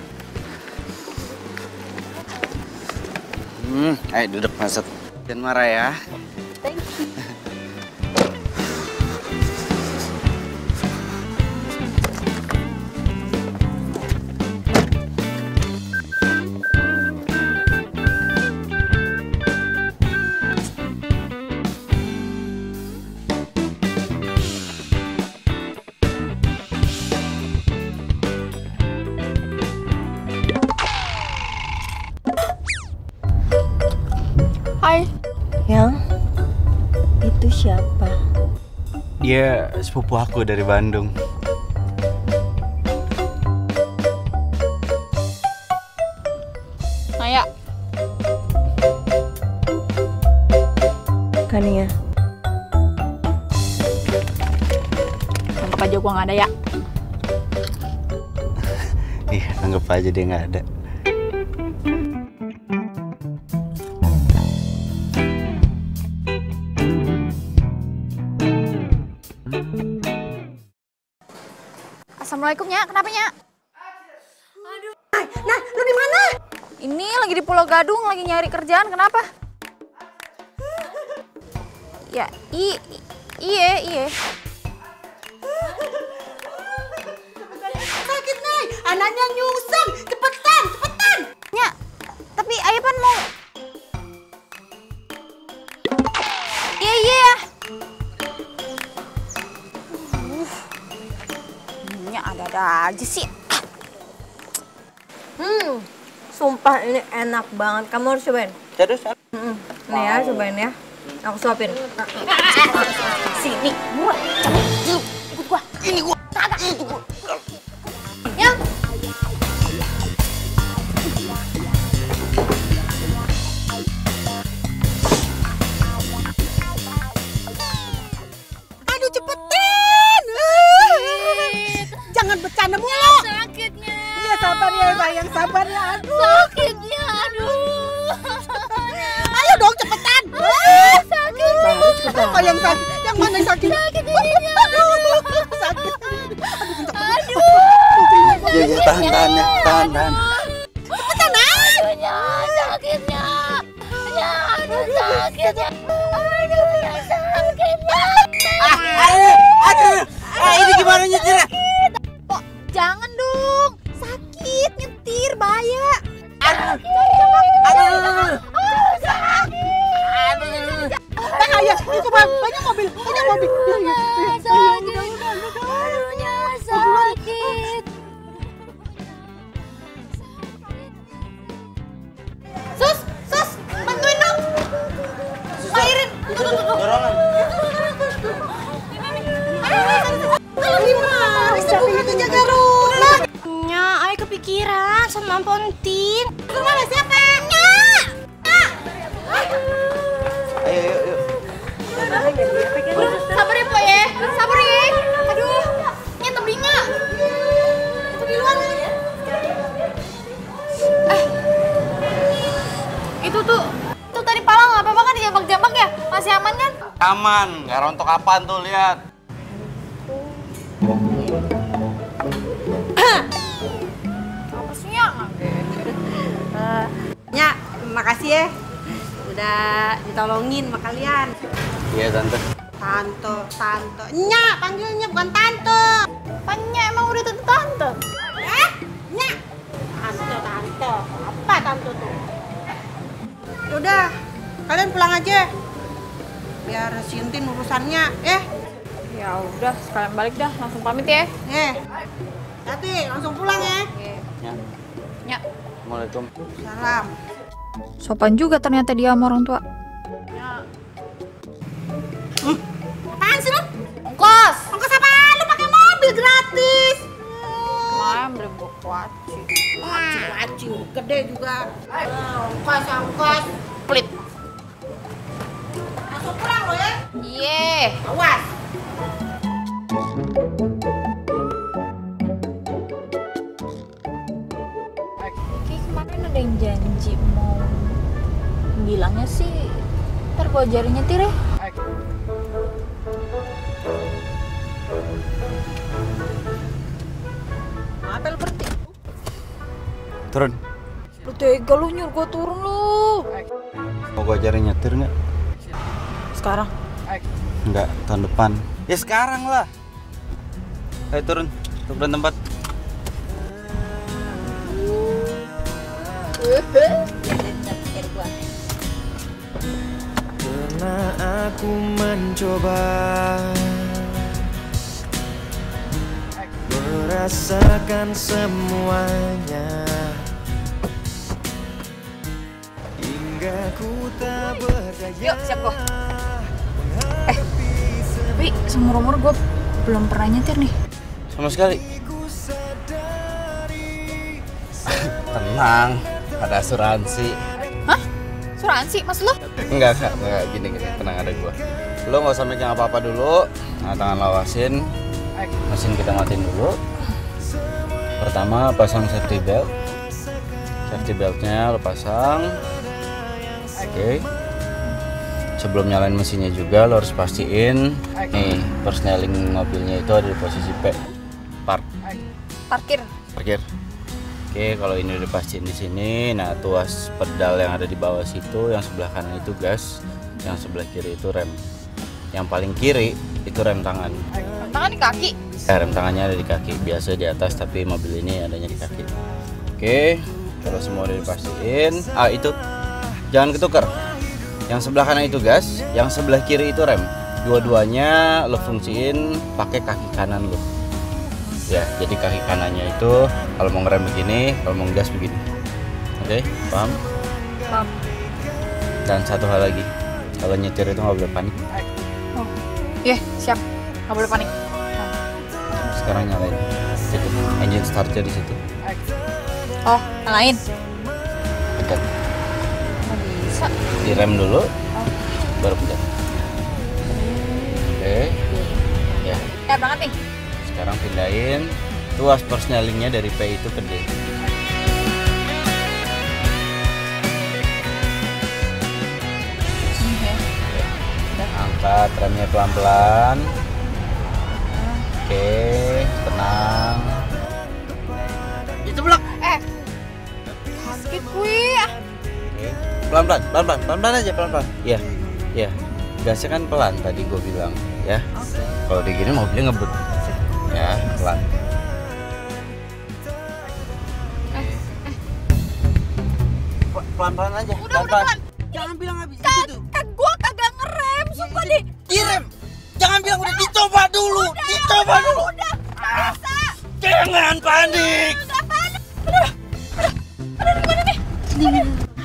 Hmm, ayo duduk masuk. Jangan marah ya. Thank you. Hai. Yang itu siapa? Dia sepupu aku dari Bandung. Naya. Kania. Anggap aja gua nggak ada ya. Iya, anggap aja dia nggak ada. Assalamualaikum, Nya. Kenapa, Nya? Nah, nah, lu di mana? Ini lagi di Pulau Gadung, lagi nyari kerjaan. Kenapa? Ya, i, iya, iya. Sakit, Nay. Anaknya nyungseng. Cepetan, cepetan. Nya, tapi ayah pan mau. Iya, iya. Uh, Nya ada-ada aja sih. Hmm, sumpah ini enak banget. Kamu harus cobain. Serius? Hmm, nih ya, cobain ya. Aku suapin. Sini, gua. Yuk, ikut gua. Ini gua. Kagak, itu gua. Yang. Aduh, cepetan. Jangan bercanda mulu. Sakitnya. Iya, sabar ya, sayang. Sabar ya. Aduh. Sakitnya, aduh. Ayo dong, cepetan. Ah, sakit. Apa yang sakit? Yang mana yang sakit? Sakit ininya. Aduh, sakit. Aduh. Ya, ya, tahan, tahan, ya. Tahan, tahan. Cepetan, Nay. Aduhnya, sakitnya. Ya, aduh, sakitnya. Aduh, ya sakitnya. Ah, aduh, aduh. Ah, ini gimana nyetirnya? Kok, jangan dong. Sakit, nyetir, bahaya. Aduh. Aduh, sakit. Aduh. Bahaya. Itu banyak mobil. Banyak mobil. Sakit. Aduhnya sakit. Sus, sus, bantuin dong. Mairin. Tuh, tuh, tuh. Dorongan. Kalau gimana? Sebelum itu jaga rumah. Nya, ay kepikiran sama Pontin. Kemana siapa? Nya. Ayo, yuk, yuk. Sabar ya, Po ya. Sabar ya. Aduh, nya tebingnya. Itu di luar. Eh. Itu tuh, tuh tadi pala nggak apa-apa kan dijambak-jambak ya? Masih aman kan? Aman, nggak rontok apaan tuh, lihat. Apa sih ya? Nya, makasih ya. Udah ditolongin sama kalian. Iya, Tante. Tante, tante. Nya, panggilnya bukan tante. Panya emang udah tentu tante. Eh? Nya. Tante, tante. Apa tante tuh? Udah, kalian pulang aja. Biar Sintin urusannya, ya. Ya udah, sekalian balik dah. Langsung pamit ya. Eh. Hati, langsung pulang ya. Ya. Ya. Assalamualaikum. Salam. Sopan juga ternyata dia sama orang tua. Hmm. Apaan sih lu? Ongkos. Ongkos apaan? Lu pakai mobil gratis. Kemarin beli buku kuaci. Kuaci, kuaci. Gede juga. Ah, ongkos, ongkos. Pelit. Langsung pulang lo ya. Iya. Awas. Kayak kemarin ada yang janji mau bilangnya sih ntar gua ajarin nyetir ya. Apa lu berhenti? Turun. Lu tega lu nyuruh gua turun lu. Mau gua ajarin nyetir nggak? Sekarang? Nggak, tahun depan. Ya sekarang lah. Ayo turun, turun tempat. Pernah aku mencoba merasakan semuanya hingga ku tak berdaya. Yuk, siap gua. Eh, tapi seumur-umur gua belum pernah nyetir nih. Sama sekali. Tenang, ada asuransi. Hah? Asuransi? Mas lu? Enggak, enggak, enggak, gini, gini, tenang ada gua. Lo nggak usah megang apa-apa dulu, nah, tangan lawasin, mesin kita matiin dulu. Pertama pasang safety belt, safety beltnya lo pasang. Oke. Sebelum nyalain mesinnya juga lo harus pastiin nih persneling mobilnya itu ada di posisi P, park. Parkir. Parkir. Oke, kalau ini udah pastiin di sini, nah tuas pedal yang ada di bawah situ, yang sebelah kanan itu gas, yang sebelah kiri itu rem. Yang paling kiri itu rem tangan. Rem tangan di kaki. Eh, rem tangannya ada di kaki. Biasa di atas, tapi mobil ini adanya di kaki. Oke, kalau semua udah dipastiin. Ah, itu jangan ketuker. Yang sebelah kanan itu gas, yang sebelah kiri itu rem. Dua-duanya lo fungsiin pakai kaki kanan lo. Ya, jadi kaki kanannya itu kalau mau ngerem begini, kalau mau gas begini. Oke, paham? Paham. Dan satu hal lagi, kalau nyetir itu nggak boleh panik. Oh, iya, siap. Nggak boleh panik. Sekarang nyalain. Situ, engine startnya di situ. Oh, nyalain. Pencet. Nggak bisa. Direm dulu, baru pencet. Oke. Ya. Ya, banget nih. Sekarang pindahin tuas persnelingnya dari P itu ke D. Angkat remnya pelan-pelan. Oke, tenang. Itu belok. Eh, sakit gue. Oke, pelan-pelan, pelan-pelan, pelan-pelan aja, pelan-pelan. Iya, iya. Gasnya kan pelan tadi gue bilang, ya. Kalau digini mobilnya ngebut. Ya, pelan. Pelan-pelan aja. Udah, udah pelan. Jangan bilang habis kan, itu. Kan gua kagak ngerem, sumpah deh. Direm. Jangan bilang udah dicoba dulu. Udah, dicoba udah, dulu. Udah, ah, bisa. Jangan panik. Udah panik. Udah, udah. Udah di mana nih? Sini.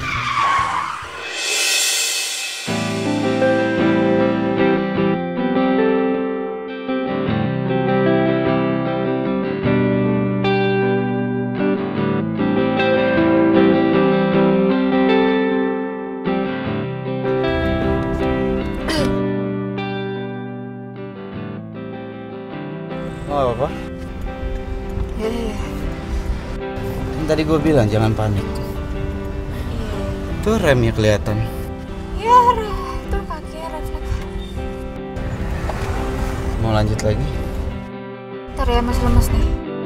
Oh, apa? Kan tadi gue bilang jangan panik. Tuh remnya kelihatan. Iya, itu kakinya refleks. Mau lanjut lagi? Ntar ya, masih lemes nih.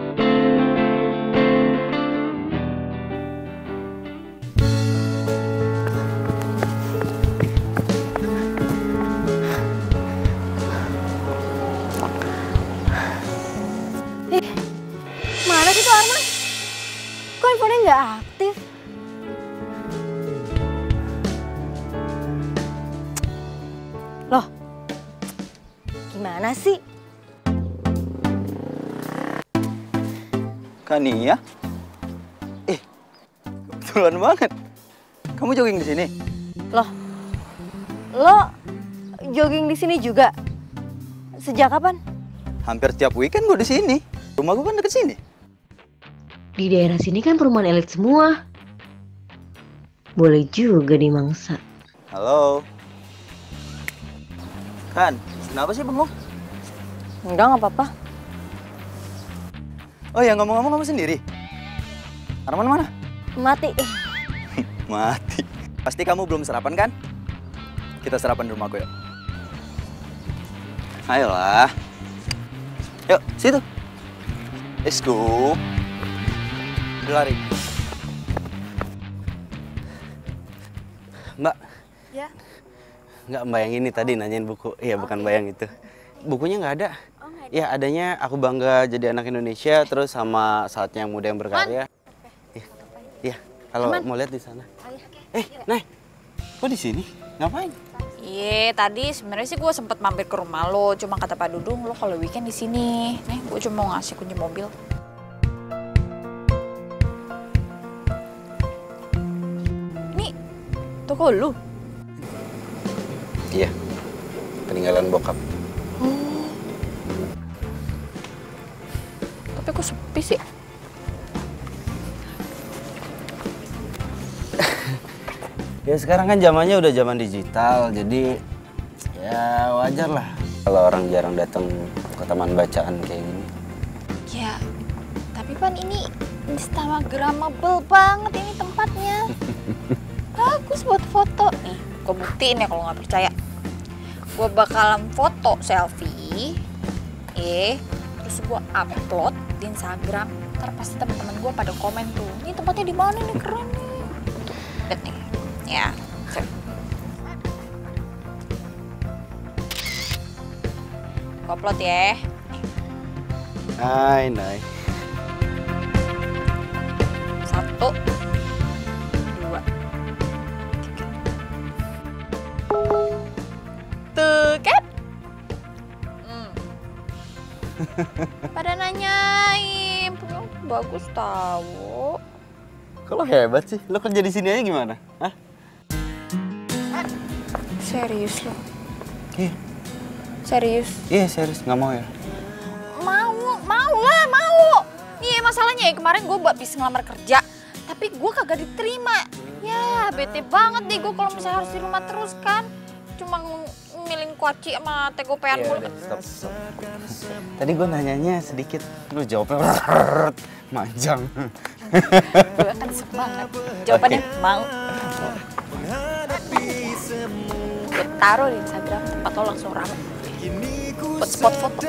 Mana sih tuh Arman? Kok handphonenya nggak aktif? Loh, gimana sih? Kania? Eh, kebetulan banget. Kamu jogging di sini? Loh, lo jogging di sini juga? Sejak kapan? Hampir tiap weekend gue di sini. Rumah gue kan deket sini. Di daerah sini kan perumahan elit semua. Boleh juga dimangsa. Halo. Kan, kenapa sih bengong? Enggak, nggak apa-apa. Oh ya, ngomong-ngomong kamu sendiri? Arman mana? Mati. Mati. Pasti kamu belum sarapan kan? Kita sarapan di rumahku yuk. Ayolah. Yuk, situ. Let's go. Berlari. Mbak. Ya. Nggak, Mbak yang ini tadi nanyain buku. Iya, bukan Mbak yang itu. Bukunya nggak ada. Oh, nggak ada. Iya, adanya Aku Bangga Jadi Anak Indonesia, terus sama Saatnya Yang Muda Yang Berkarya. Iya, iya. Kalau mau lihat di sana. Eh, Nay, kok di sini? Ngapain? Iya, tadi sebenarnya sih gue sempet mampir ke rumah lo, cuma kata Pak Dudung lo kalau weekend di sini. Nih, gue cuma mau ngasih kunci mobil. Nih, toko lu. Iya, peninggalan bokap. Oh. Tapi kok sepi sih? Ya sekarang kan zamannya udah zaman digital, jadi ya wajar lah kalau orang jarang datang ke taman bacaan kayak gini. Ya, tapi Pan ini instagramable banget ini tempatnya. Bagus buat foto. Nih, gue buktiin ya kalau nggak percaya. Gue bakalan foto selfie, eh, terus gue upload di Instagram. Ntar pasti teman-teman gue pada komen tuh, ini tempatnya di mana nih, keren nih. Tuh, lihat nih. Ya, Koplot ya. Nay, nay. Satu, dua, tiga. Tuh kan? Hmm. Pada nanyain, bagus tahu. Kok lo hebat sih? Lo kerja di sini aja gimana? Hah? Serius lo? Iya. Serius? Iya serius, nggak mau ya? Mau, mau lah, mau. Iya masalahnya ya kemarin gue habis ngelamar kerja, tapi gue kagak diterima. Ya bete banget deh gue kalau misalnya harus di rumah terus kan. Cuma ngilin kuaci sama tegopean Iya, mulu. udah, stop, stop. Tadi gue nanyanya sedikit, lu jawabnya manjang. Gue kan semangat. Jawabannya okay. Mau. Gue taruh di Instagram, tempat lo langsung rame. Buat spot foto.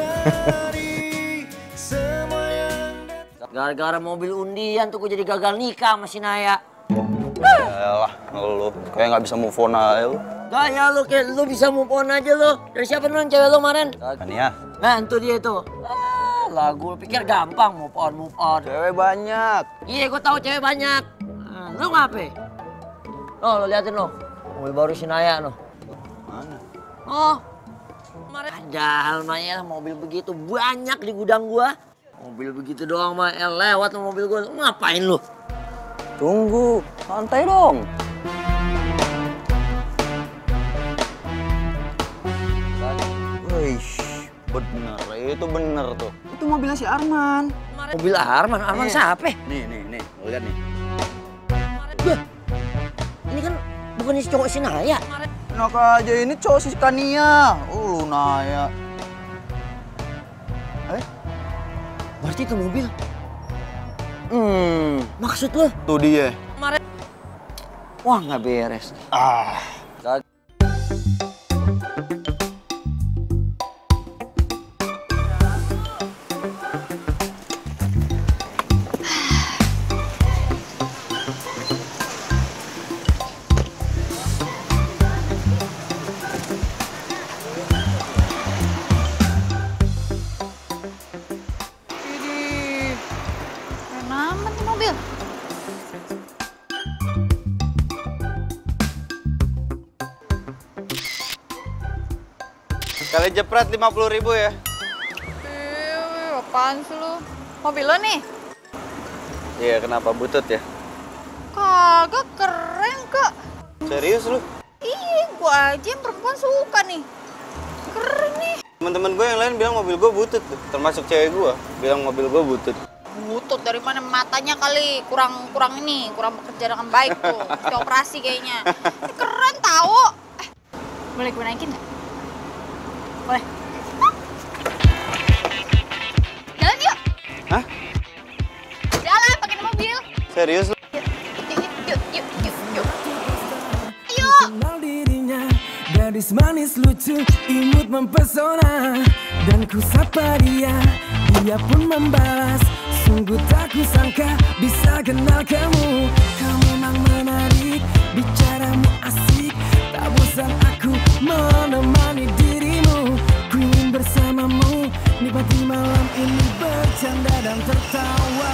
Gara-gara mobil undian tuh gue jadi gagal nikah sama si Naya. Yalah, lu kayak nggak bisa move on aja lu. Gaya lu kayak lu bisa move on aja lu. Dari siapa non cewek lu kemarin? Ania. Nah itu dia tuh. Ah, lagu lu pikir gampang move on move on. Cewek banyak. Iya gue tahu cewek banyak. Nah, lu ngapain? Oh lo liatin lo. Mobil baru si Naya no. Mana? Oh. Padahal Maya mobil begitu banyak di gudang gua. Mobil begitu doang mah El lewat sama mobil gua. Ngapain lu? Tunggu, santai dong. Wih, bener, itu bener tuh. Itu mobilnya si Arman. Mobil Arman? Arman Nih. siapa? Nih, nih, nih, lu lihat nih. Wah, ini kan bukannya si cowok si Naya. Enak aja, ini cowok si Kania. Oh, lu Naya. Eh? Berarti itu mobil? Hmm, maksud lu? Tuh dia. Wah, nggak beres. Ah. Kali jepret lima puluh ribu ya. Ih, apaan sih lu? Mobil lo nih? Iya, kenapa butut ya? Kagak, keren kok. Serius lu? Ih, gua aja yang perempuan suka nih. Keren nih. Teman-teman gue yang lain bilang mobil gue butut tuh, termasuk cewek gue bilang mobil gue butut. Butut dari mana? Matanya kali kurang kurang ini, kurang bekerja dengan baik tuh. Mesti operasi kayaknya. Ini keren tahu. Eh, boleh gue naikin nggak? Boleh. Jalan yuk. Hah? Jalan pakai mobil. Serius lu? Yuk, yuk, yuk, yuk, yuk, yuk. Ayo. Kenal dirinya, gadis manis lucu, imut mempesona, dan ku sapa dia, dia pun membalas. Sungguh tak kusangka bisa kenal kamu. Kamu memang menarik, bicaramu asik, tak bosan aku menemani dirimu. Ku ingin bersamamu, nikmati malam ini bercanda dan tertawa.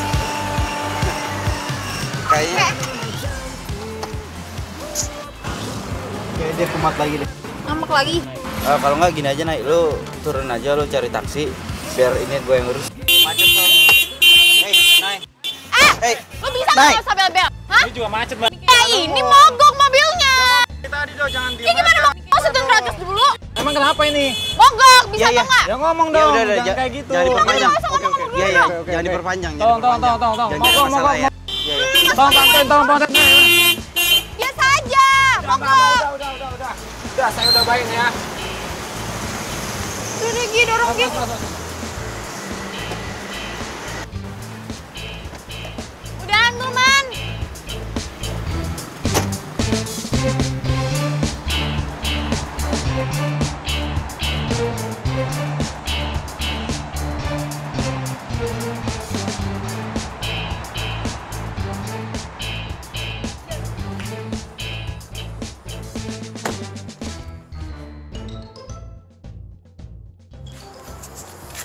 Kayaknya kayak dia kumat lagi deh. Ngambek lagi. Uh, kalau nggak gini aja, Nay, lu turun aja, lu cari taksi biar ini gue yang urus. Macet lo. Hei, Nay. Eh, hey, lu bisa nggak usah bel-bel? Hah? Ini juga macet, Mbak. Eh, ini mogok mobilnya. Tadi dong, jangan Ya gimana mau sedang ratus dulu? Emang kenapa ini? Mogok, bisa Ya, ya. atau nggak? Ya ngomong Ya dong, udah, udah, jangan ja- kayak gitu. jangan diperpanjang. Oke, oke, oke. Iya, iya, Oke, oke, jangan oke. diperpanjang. Tolong, tolong, tolong, tolong, tolong. Jangan Mogok, masalah mogok. ya. Iya, iya. Tolong, tolong, tolong, tolong. Biasa aja, mogok. Udah, udah, udah, udah. Udah, saya udah baik ya. Udah, Gi, dorong, Gi. Udah, Man.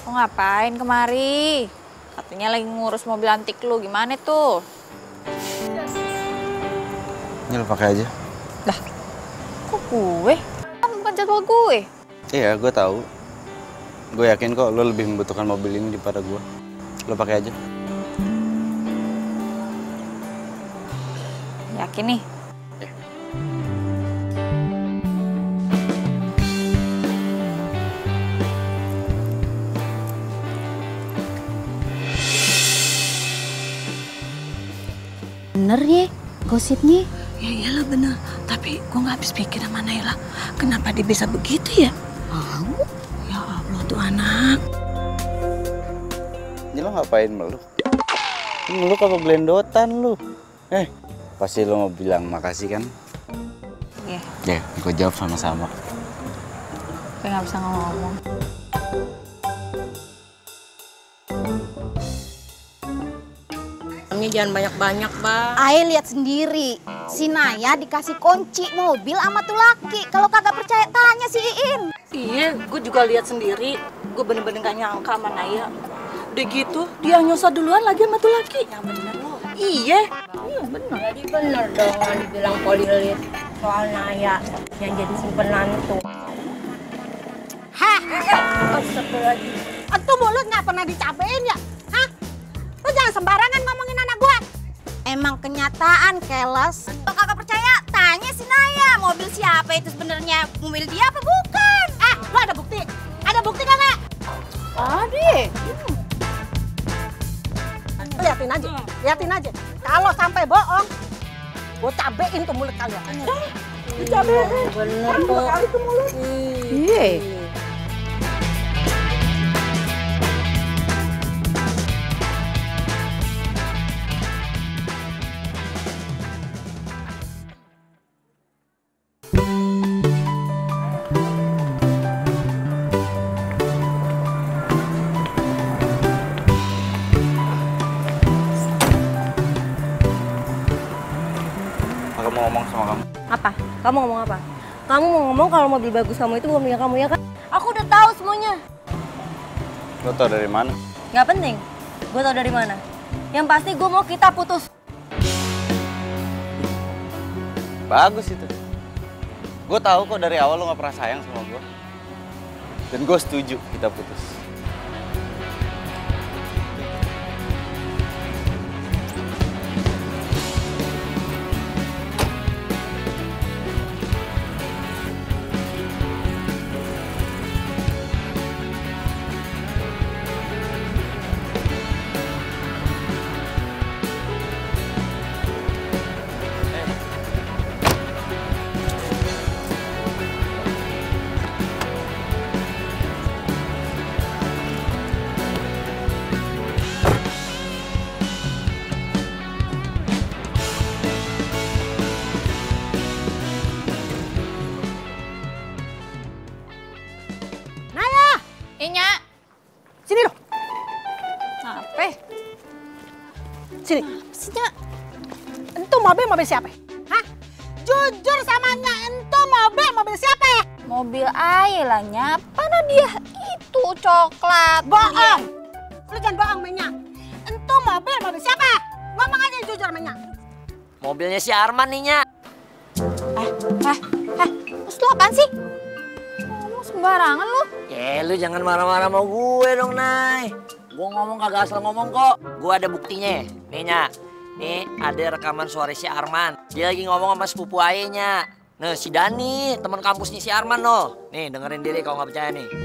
Lo ngapain kemari? Katanya lagi ngurus mobil antik lu, gimana tuh? Ini lo pakai aja. Lah, kok gue? Kan bukan jadwal gue. Iya, gue tahu. Gue yakin kok lo lebih membutuhkan mobil ini daripada gue. Lo pakai aja. Yakin nih? Ya. Bener ya gosipnya? Ya iyalah bener, tapi gue gak habis pikir sama Naila. Kenapa dia bisa begitu ya? Tahu? Ya Allah tuh anak. Ini lo ngapain meluk? Meluk apa gelendotan lu? Eh, pasti lo mau bilang makasih kan? Iya. Ya, gue jawab sama-sama. Gue gak bisa ngomong. Jangan banyak-banyak, Bang. Ae lihat sendiri, si Naya dikasih kunci mobil sama tuh laki. Kalau kagak percaya tanya si Iin. Iya, gue juga lihat sendiri. Gue bener-bener gak nyangka sama Naya. Udah gitu, dia nyosor duluan lagi sama tuh laki. Yang bener lo. Iya. Iya bener. Jadi bener dong dibilang Polilit soal Naya yang jadi simpenan tuh. Hah? Astagfirullahaladzim. Itu mulut nggak pernah dicapain ya? Hah? Lu jangan sembarangan ngomongin anak gua. Emang kenyataan, keles. Kalau kagak percaya, tanya si Naya. Mobil siapa itu sebenarnya? Mobil dia apa bukan? Ah, lu ada bukti? Ada bukti kagak? Ada. Hmm. Liatin aja, liatin aja. Kalau sampai bohong, gua cabein tuh mulut kalian. Dicabein. Bener kok. Kali tuh mulut. Iya. Mau ngomong sama kamu. Apa? Kamu ngomong apa? Kamu mau ngomong kalau mobil bagus kamu itu bukan punya kamu ya kan? Aku udah tahu semuanya. Lo tau dari mana? Gak penting. Gue tau dari mana. Yang pasti gue mau kita putus. Bagus itu. Gue tahu kok dari awal lo gak pernah sayang sama gue. Dan gue setuju kita putus. Inya. Sini loh. Apa? Sini. Sini. Entu mobil mobil siapa? Hah? Jujur sama Nya, entu mobil mobil siapa? Mobil Aye lah, Nya. Mana dia itu coklat. Bohong. Lu jangan bohong, Nya. Entu mobil mobil siapa? Ngomong aja jujur sama Nya. Mobilnya si Arman nih, Nya. Eh, eh, eh. Terus lu apaan sih? Ngomong sembarangan lu. Ya, lu jangan marah-marah sama gue dong, Nay. Gue ngomong kagak asal ngomong kok. Gue ada buktinya. Nih, Nya. Nih, ada rekaman suara si Arman. Dia lagi ngomong sama sepupu ayahnya. Nah, si Dani, teman kampusnya si Arman, no. Nih, dengerin diri kalau nggak percaya nih.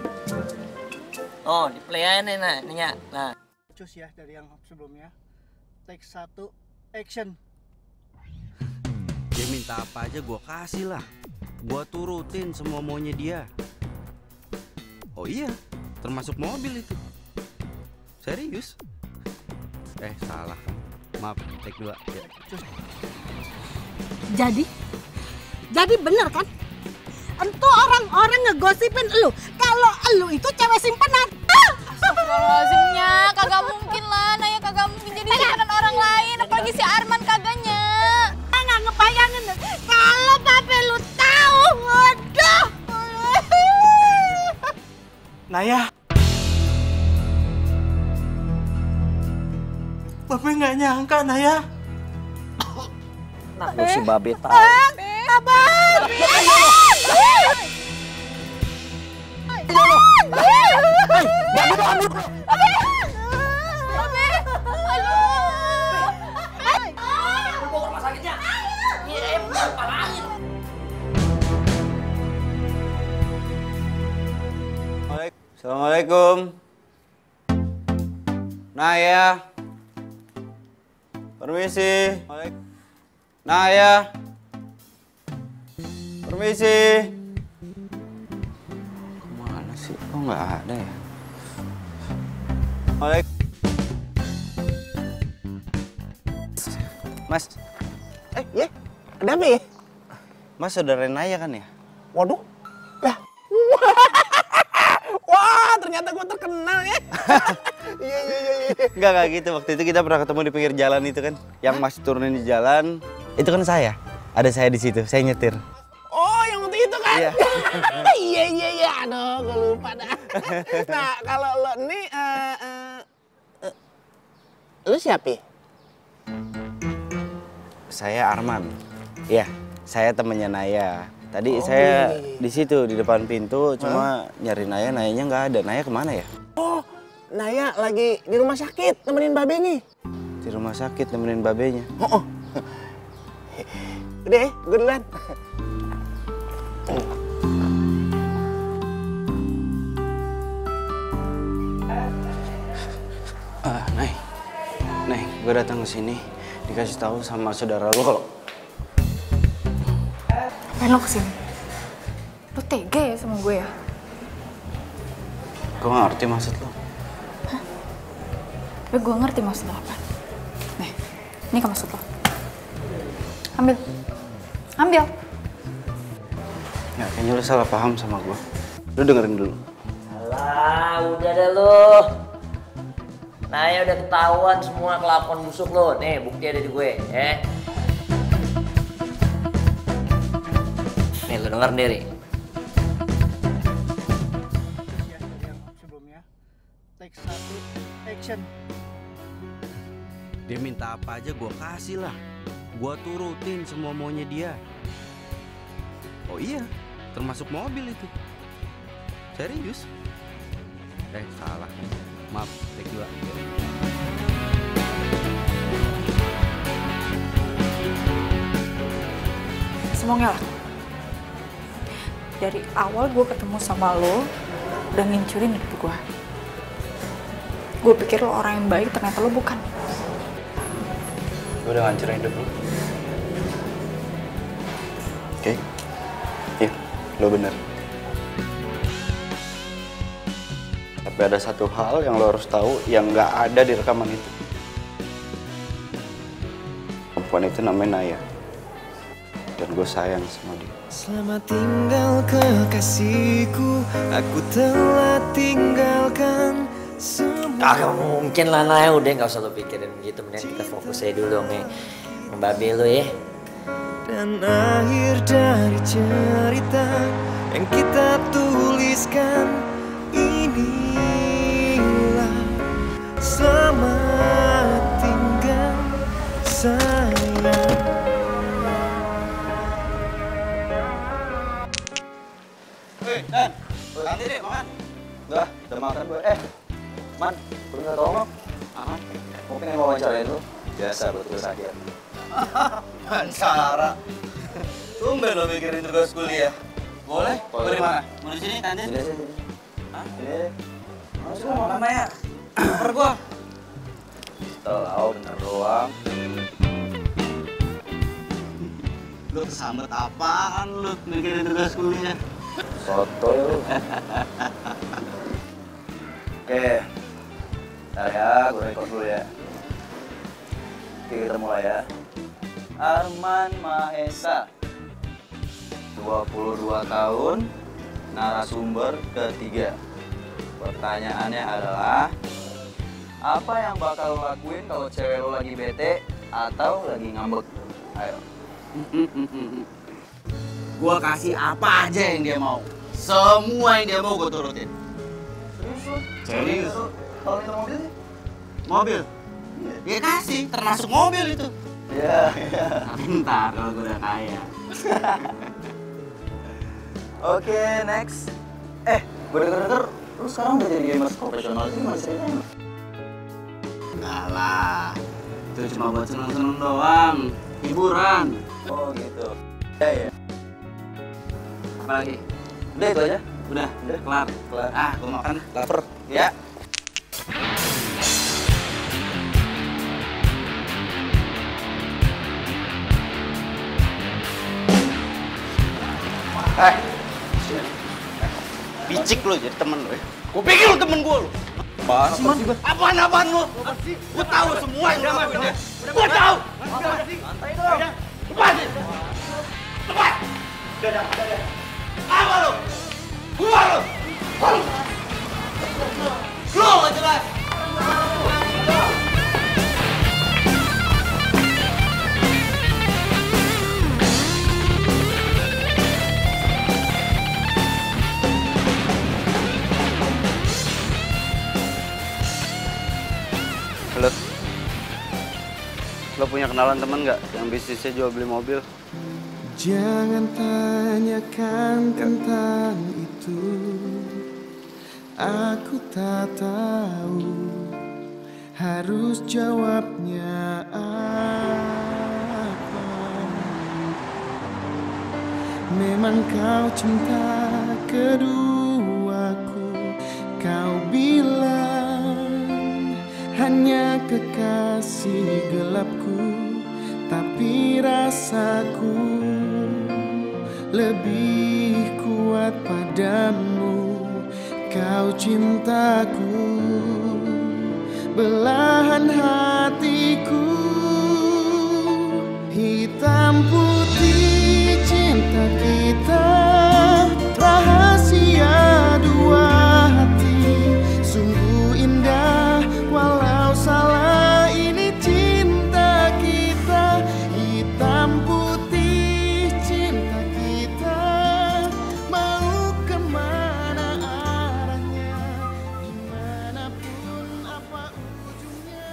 Oh, di play aja nih, nah. Nih, Nya. Nah. Cus ya dari yang sebelumnya. Take satu, action. Dia minta apa aja gue kasih lah. Gue turutin semua maunya dia. Oh iya, termasuk mobil itu. Serius? Eh, salah. Maaf, take dua. Ya. Jadi? Jadi bener kan? Entu orang-orang ngegosipin elu kalau elu itu cewek simpenan. Astagfirullahaladzimnya, kagak mungkin lah. Naya kagak mungkin jadi simpenan orang lain. Apalagi si Arman kagaknya. Nggak ngebayangin kalau babe lu tahu. Waduh. Naya, Babe nggak nyangka, Naya. Nah, lu si Babe tahu. Abang! Assalamualaikum. Naya. Permisi. Naya. Permisi. Kemana sih? Kok nggak ada ya? Waalaikumsalam. Mas. Eh, ya? Ada apa ya? Mas saudara Naya kan ya? Waduh. Lah. Wah, ternyata gue terkenal ya. Iya, iya, iya. Enggak, enggak gitu. Waktu itu kita pernah ketemu di pinggir jalan itu kan. Yang Mas turunin di jalan. Itu kan saya. Ada saya di situ. Saya nyetir. Oh, yang waktu itu kan? Iya. Iya, iya, iya. Aduh, gue lupa dah. Nah, kalau lo nih, uh, uh, uh, lo siapa? Saya Arman. Iya, saya temennya Naya. Tadi Oh, saya iya, iya. di situ di depan pintu cuma nyari Naya, Nayanya nggak ada. Naya kemana ya? Oh, Naya lagi di rumah sakit nemenin Babe nih. Di rumah sakit nemenin babenya. Oh, oh. Udah ya, gue duluan. Ah, Nay. Nay, gue datang ke sini dikasih tahu sama saudara lo kalau Ngapain lo kesini? Lo tega ya sama gue ya? gue nggak ngerti maksud lo. Tapi gue ngerti maksud lo apa. Nih, ini kan maksud lo. Ambil. Ambil. Ya, kayaknya lo salah paham sama gue. Lo dengerin dulu. Alah, udah deh lo. Naya udah ketahuan semua kelakuan busuk lo. Nih, bukti ada di gue, ya. Nih, lo denger sendiri. Sebelumnya, take satu, action. Dia minta apa aja gue kasih lah. Gue turutin semua maunya dia. Oh iya, termasuk mobil itu. Serius? Eh, salah. Maaf, take dua. Semuanya lah. Dari awal gue ketemu sama lo, udah ngincurin hidup gue. Gue pikir lo orang yang baik, ternyata lo bukan. Gue udah ngancurin hidup lo. Oke? Iya, lo bener. Tapi ada satu hal yang lo harus tahu yang nggak ada di rekaman itu. Perempuan itu namanya Naya. Dan gue sayang sama dia. Selamat tinggal kekasihku, aku telah tinggalkan semua. Kagak mungkin lah, Naya. Udah nggak usah lo pikirin begitu. Mending kita fokus aja dulu nih Babe lo ya. Dan akhir dari cerita yang kita tuliskan inilah selamat tinggal sayang. Hei, Dan, nanti deh makan. Udah, udah makan gue. Eh, Man, lu minta tolong? Aman. Mau pengen wawancarain lu? Biasa buat tugas akhir. Wawancara? Tumben lo mikirin tugas kuliah. Boleh? Boleh di mana? Mau di sini, Tante? Sini, sini. Hah? Sini deh. Masuk, makan Maya. Per gua. Tahu, bentar doang. Lu kesambet apaan lu mikirin tugas kuliah? Soto lu. Oke. Ntar ya, gue rekod dulu ya. Oke, kita mulai ya. Arman Mahesa, dua puluh dua tahun, narasumber ketiga. Pertanyaannya adalah, apa yang bakal lo lakuin kalau cewek lo lagi bete atau lagi ngambek? Ayo. Gua kasih apa aja yang dia mau. Semua yang dia mau gue turutin. Serius lo? Serius lo? Kalau kita mobil? Mobil? Ya kasih, termasuk mobil itu. Ya, ya. Bentar kalau gue udah kaya. Oke, next. Eh, gue denger-denger lu sekarang udah jadi gamers profesional sih, gimana ceritanya? Enggak lah, itu cuma buat seneng-seneng doang, hiburan. Oh gitu. Ya ya. Apa lagi? Udah itu aja. Udah, udah kelar. Kelar. Ah, gue makan. Laper. Ya. Eh, Bicik lu jadi temen lu ya. Gue pikir lu temen gue lu. apaan sih, Man? Apaan-apaan lu? Gue tahu semua yang lu lakuin ya. Gue tahu. Santai dong. Lepas sih. Lepas. Dadah, dadah. Apa lu? Gua lu. Lu nggak jelas. Halo. Lo punya kenalan teman nggak yang bisnisnya jual beli mobil? Jangan tanyakan tentang itu. Aku tak tahu harus jawabnya apa. Memang kau cinta keduaku. Kau bilang hanya kekasih gelapku, tapi rasaku lebih kuat padamu. Kau cintaku, belahan hatiku. Hitam putih cinta kita, rahasia dua hati. Sungguh indah walau salah, ini cinta kita. Hitam putih cinta kita, mau kemana arahnya, dimanapun apa ujungnya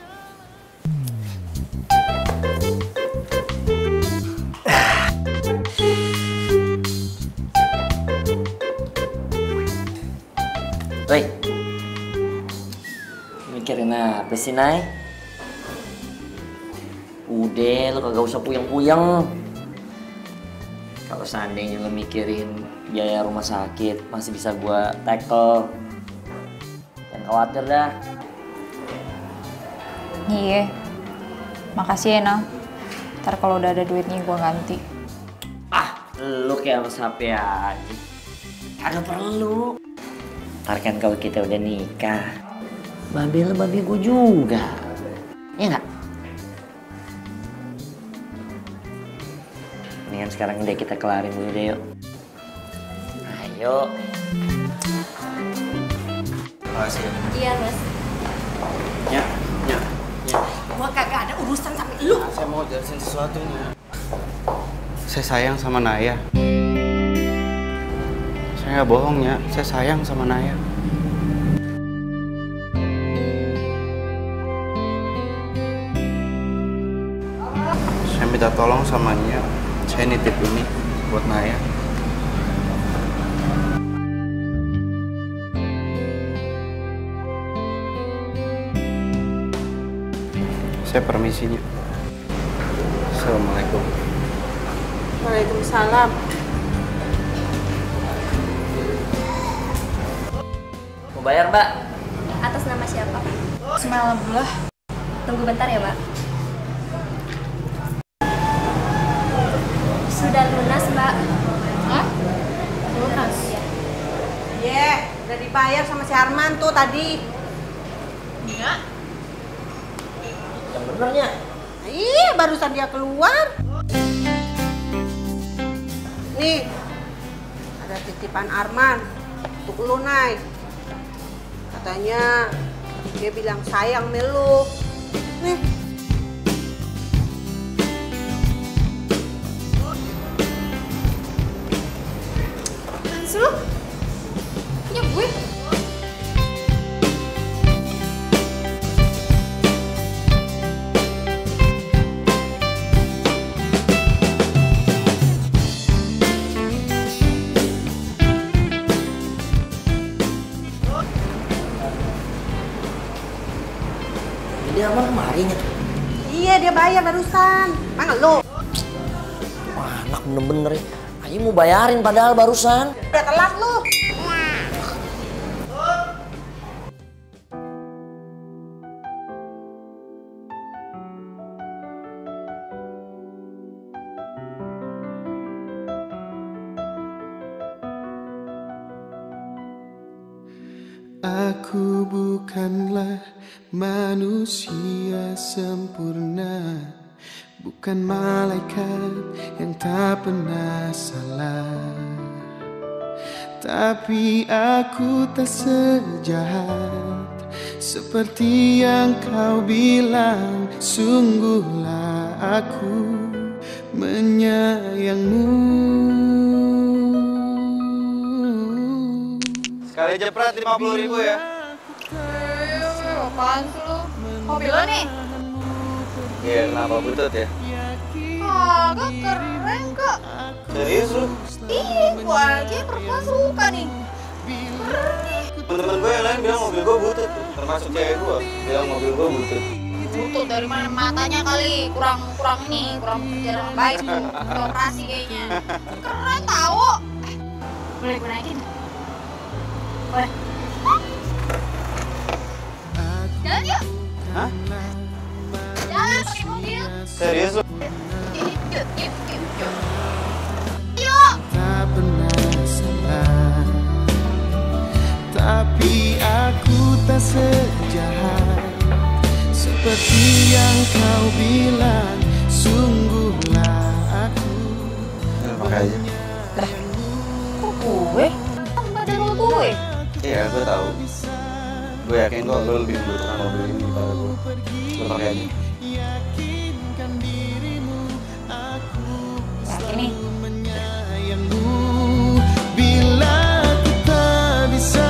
Woi, mikirin apa sih, Nay? Udah, lo kagak usah puyeng-puyeng. Kalau seandainya lo mikirin biaya rumah sakit, masih bisa gua tackle. Jangan khawatir dah. Iya, makasih ya, Nang. Ntar kalau udah ada duitnya gua ganti. Ah, lo kayak sama sapi aja. Kagak perlu. Ntar kan kalau kita udah nikah, babe lo babe gue juga. Iya nggak? Mendingan sekarang udah kita kelarin dulu deh, yuk. Ayo. Makasih ya. Iya, Mas. Ya, ya, ya. Gua kagak ada urusan sama lu. Saya mau jelasin sesuatunya. Saya sayang sama Naya. Saya nggak bohong ya, saya sayang sama Naya. Saya minta tolong sama Nia, saya nitip ini buat Naya. Saya permisinya. Assalamualaikum. Waalaikumsalam. Mau bayar, Mbak? Atas nama siapa? Bismillah. Tunggu bentar ya, Pak. Sudah lunas, Mbak. Hah? Lunas. Ya. Ye, udah dibayar sama si Arman tuh tadi. Iya. Yang benernya. Iya, barusan dia keluar. Nih, ada titipan Arman untuk lu, Nay. Katanya dia bilang sayang sama lu. Nih. Apaan lu? Punya gue? Arman kemarin ya? Iya, dia bayar barusan. Mana lo? Wah, anak bener-bener ya. Ayo mau bayarin padahal barusan. Udah telat lu. Aku bukanlah manusia sempurna, bukan malaikat yang tak pernah salah. Tapi aku tak sejahat seperti yang kau bilang. Sungguhlah aku menyayangmu. Sekali jepret lima puluh ribu ya. Eh, apaan sih lu? Mobil lo nih? Iya, kenapa butut ya? Kagak, keren kok. Serius lu? Ih, gua aja perempuan suka nih. Keren nih. Temen-temen gue yang lain bilang mobil gue butut, termasuk cewek gue bilang mobil gue butut. Butut dari mana? Matanya kali kurang kurang ini, kurang bekerja dengan baik. Udah operasi kayaknya. Keren tau. Boleh gue naikin? Boleh. Jalan yuk. Hah? Jalan pakai mobil. Serius lu? Yuk, yuk, yuk, yuk. Yuk. Tak pernah salah, tapi aku tak sejahat seperti yang kau bilang. Sungguhlah aku. Nah, pakai aja. Kok gue? Badan lo gue. Iya, gue tahu. Gue yakin kok lo lebih membutuhkan mobil ini daripada gue. Lo pakai aja. Yakin nih? Bila kita bisa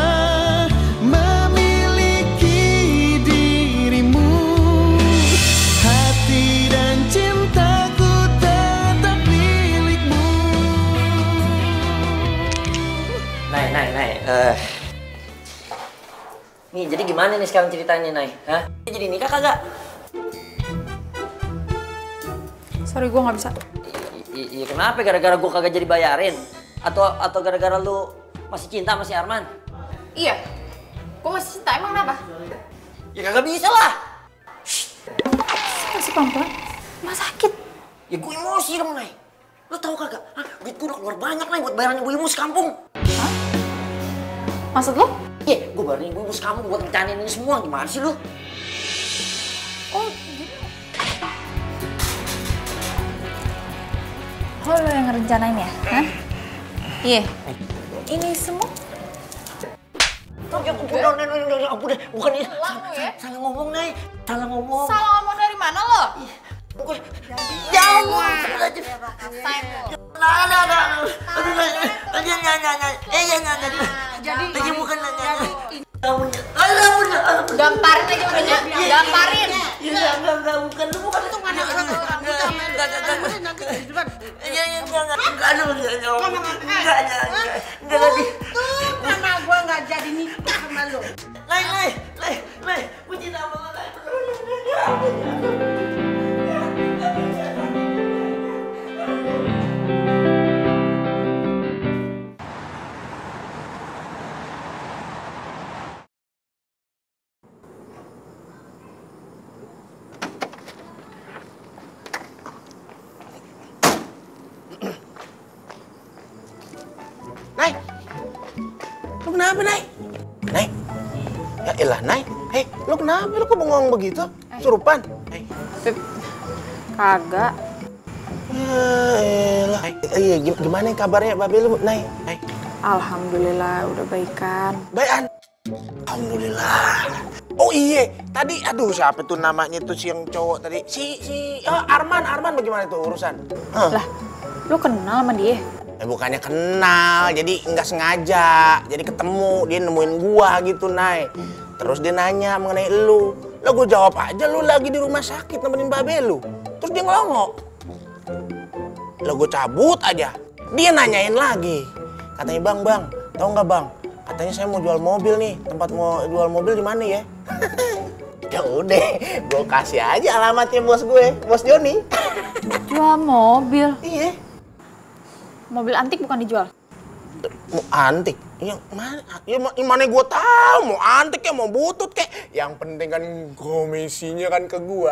memiliki dirimu, hati dan cintaku tetap milikmu. Nay, Nay, Nay. Uh, nih, jadi gimana nih sekarang ceritanya, Nay? Hah? Jadi nikah kagak? Sorry, gue nggak bisa. Iya, kenapa? Gara-gara gue kagak jadi bayarin? Atau atau gara-gara lu masih cinta sama si Arman? Iya, gue masih cinta. Emang kenapa? Ya kagak bisa lah. Masih pelan-pelan. Mas sakit. Ya gue emosi dong, Nay. Lo tau kagak? Hah? Duit gue udah keluar banyak, Nay, buat bayaran ibu-ibu sekampung. Hah? Maksud lo? Iya, gue bayarin ibu-ibu sekampung buat rencanain ini semua. Gimana sih lo? Oh, jadi... Oh, lo yang ngerencanain ya? Hah? Iya. Ini semua? Oh, ya, udah, udah, udah, udah, udah, bukan ini. Salah, salah ngomong, Nay. Salah ngomong. Salah ngomong dari mana lo? Gue, ya Allah, aja. Nah, nah, nah, aduh, nanya, nanya, nanya, nanya, eh, ya, nanya, jadi, jadi bukan nanya, kamu, alah, udah, alah, gamparin aja udah, gamparin. Iya, enggak, enggak, bukan, lu bukan itu mana orang orang kita main, enggak, enggak, enggak, iya, iya, enggak, enggak, enggak, aduh, enggak, enggak, enggak, enggak, lagi. Tuh, karena gue nggak jadi nikah sama lo. Lai, lai, lai, lai, gue cinta sama lo, lai. Nay, lu kenapa, Nay? Nay, ya elah, Nay. Hei, lu kenapa? Lu kok bengong begitu? Surupan? Hey. Kagak. Ya elah. Iya, gimana kabarnya babe lu, Nay? Nay. Alhamdulillah, udah baikan. Baikan? Alhamdulillah. Oh iya, tadi aduh siapa tuh namanya tuh si yang cowok tadi? Si si oh, Arman, Arman bagaimana tuh urusan? Huh. Lah, lu kenal sama dia? Eh bukannya kenal, jadi nggak sengaja, jadi ketemu, dia nemuin gua gitu, Nay. Terus dia nanya mengenai lu. Lah gua jawab aja lu lagi di rumah sakit nemenin babe lu. Terus dia ngelongok. Lah gua cabut aja. Dia nanyain lagi. Katanya, "Bang, Bang, tahu nggak, Bang? Katanya saya mau jual mobil nih. Tempat mau jual mobil di mana ya?" Ya udah, gue kasih aja alamatnya bos gue, bos Joni. Jual mobil? Iya. Mobil antik bukan dijual? Mau antik? Yang mana? Ya mana gue tahu mau antik ya mau butut kek. Yang penting kan komisinya kan ke gue.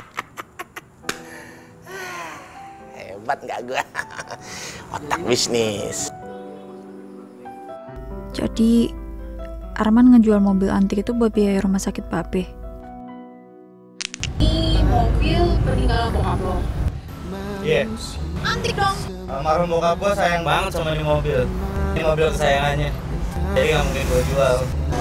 Hebat nggak gue? Otak bisnis. Jadi Arman ngejual mobil antik itu buat biaya rumah sakit Babe. Ini mobil peninggalan bokap lo. Iya. Antik dong. Almarhum bokap gue sayang banget sama ini mobil. Ini mobil kesayangannya. Jadi nggak mungkin gue jual.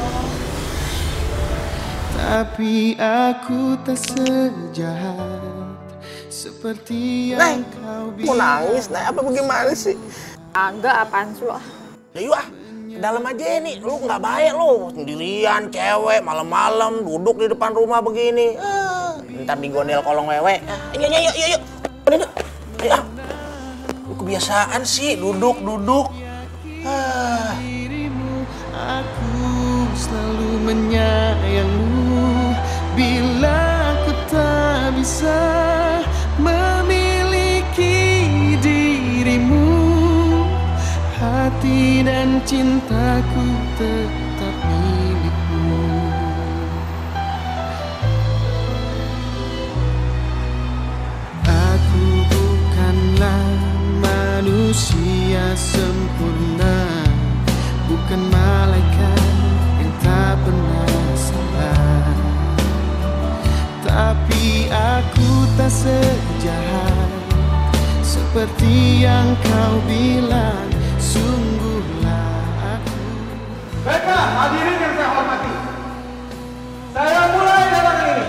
Tapi aku tak sejahat seperti yang Nay, kau mau nangis, Nay? Apa bagaimana sih? Enggak, apaan sih lo? Ya yuk ah, ke dalam aja nih. Lu nggak baik lu, sendirian, cewek, malam-malam duduk di depan rumah begini. Ah, ntar digondel kolong wewe. Ayo, ayo, ayo, ayo, ayo, ayo. Lu kebiasaan sih duduk, duduk. Ah. Aku selalu menyayangmu bila aku tak bisa memiliki dirimu. Hati dan cintaku tetap milikmu. Aku bukanlah manusia sempurna, bukan malaikat yang tak pernah salah. Tapi aku tak sejahat seperti yang kau bilang. Sungguhlah aku. Baiklah, hadirin yang saya hormati. Saya mulai dalam ini.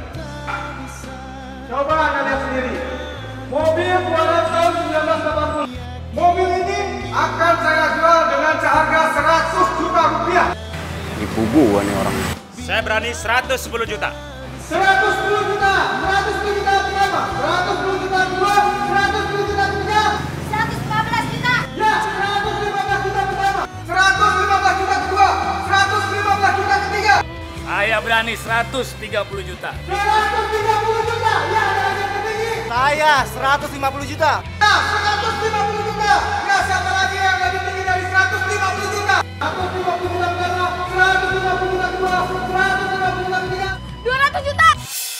Coba Anda lihat sendiri. Mobil keluaran tahun seribu sembilan ratus delapan puluh. Mobil ini akan saya jual dengan seharga seratus juta rupiah. Nipu gua nih orang. Saya berani seratus sepuluh juta. seratus sepuluh juta, seratus sepuluh juta berapa? seratus sepuluh juta dua, seratus sepuluh juta tiga, seratus lima belas juta. Ya, seratus lima belas juta pertama, seratus lima belas juta kedua, seratus lima belas juta ketiga. Saya berani seratus tiga puluh juta. seratus tiga puluh juta, ya ada yang tertinggi. Saya seratus lima puluh juta. Ya, seratus lima puluh juta. Ya, siapa lagi yang lebih tinggi dari seratus lima puluh juta? seratus lima puluh juta pertama, seratus lima puluh juta kedua, seratus lima puluh juta ketiga. dua ratus juta.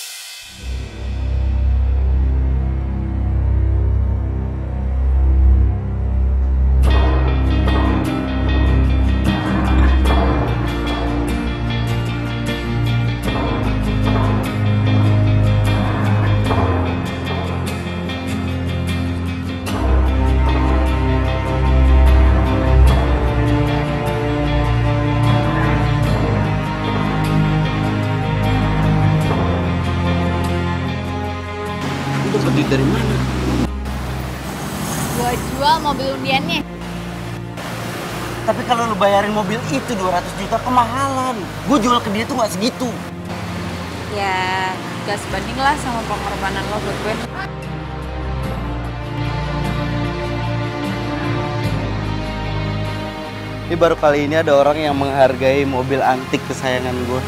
Dari mana? Gua jual mobil undiannya. Tapi kalau lu bayarin mobil itu dua ratus juta kemahalan. Gue jual ke dia tuh nggak segitu. Ya, gak sebanding lah sama pengorbanan lo buat gue. Ini baru kali ini ada orang yang menghargai mobil antik kesayangan gue.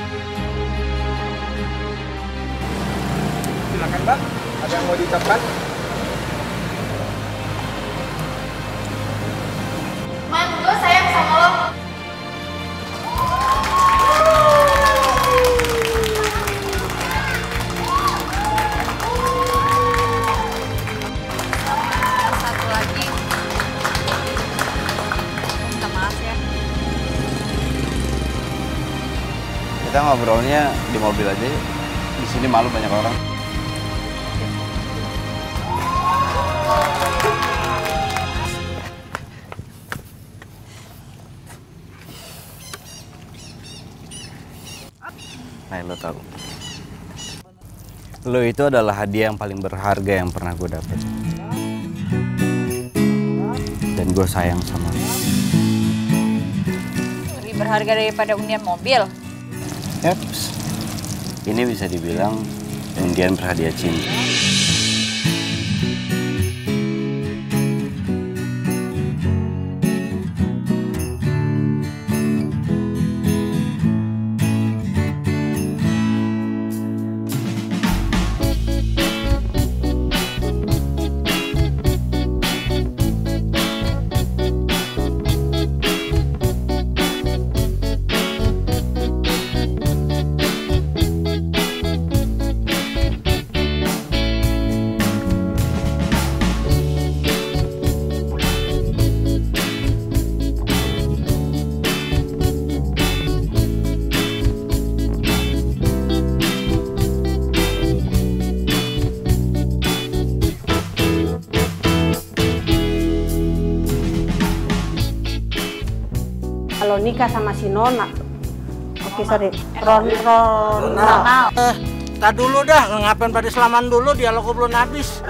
Silakan, Mbak. Ada yang mau diucapkan? Man, gue sayang sama lo. Satu lagi. Minta maaf ya. Kita ngobrolnya di mobil aja yuk. Di sini malu banyak orang. Nah, lo tahu, lo itu adalah hadiah yang paling berharga yang pernah gue dapet. Dan gue sayang sama lo. Lebih berharga daripada undian mobil. Yaps, ini bisa dibilang undian berhadiah cinta. kalau nikah sama si Nona. Oke, sorry. Ron, Ron, Ronald. Eh, tak dulu dah, ngapain pada selaman dulu, dialog belum habis.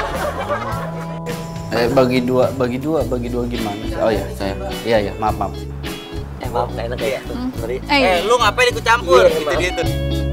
Eh, bagi dua, bagi dua, bagi dua gimana? Oh ya, saya. Iya ya, maaf maaf. Eh maaf, nggak enak ya. Sorry. Eh, lu ngapain ikut campur? Gitu gitu.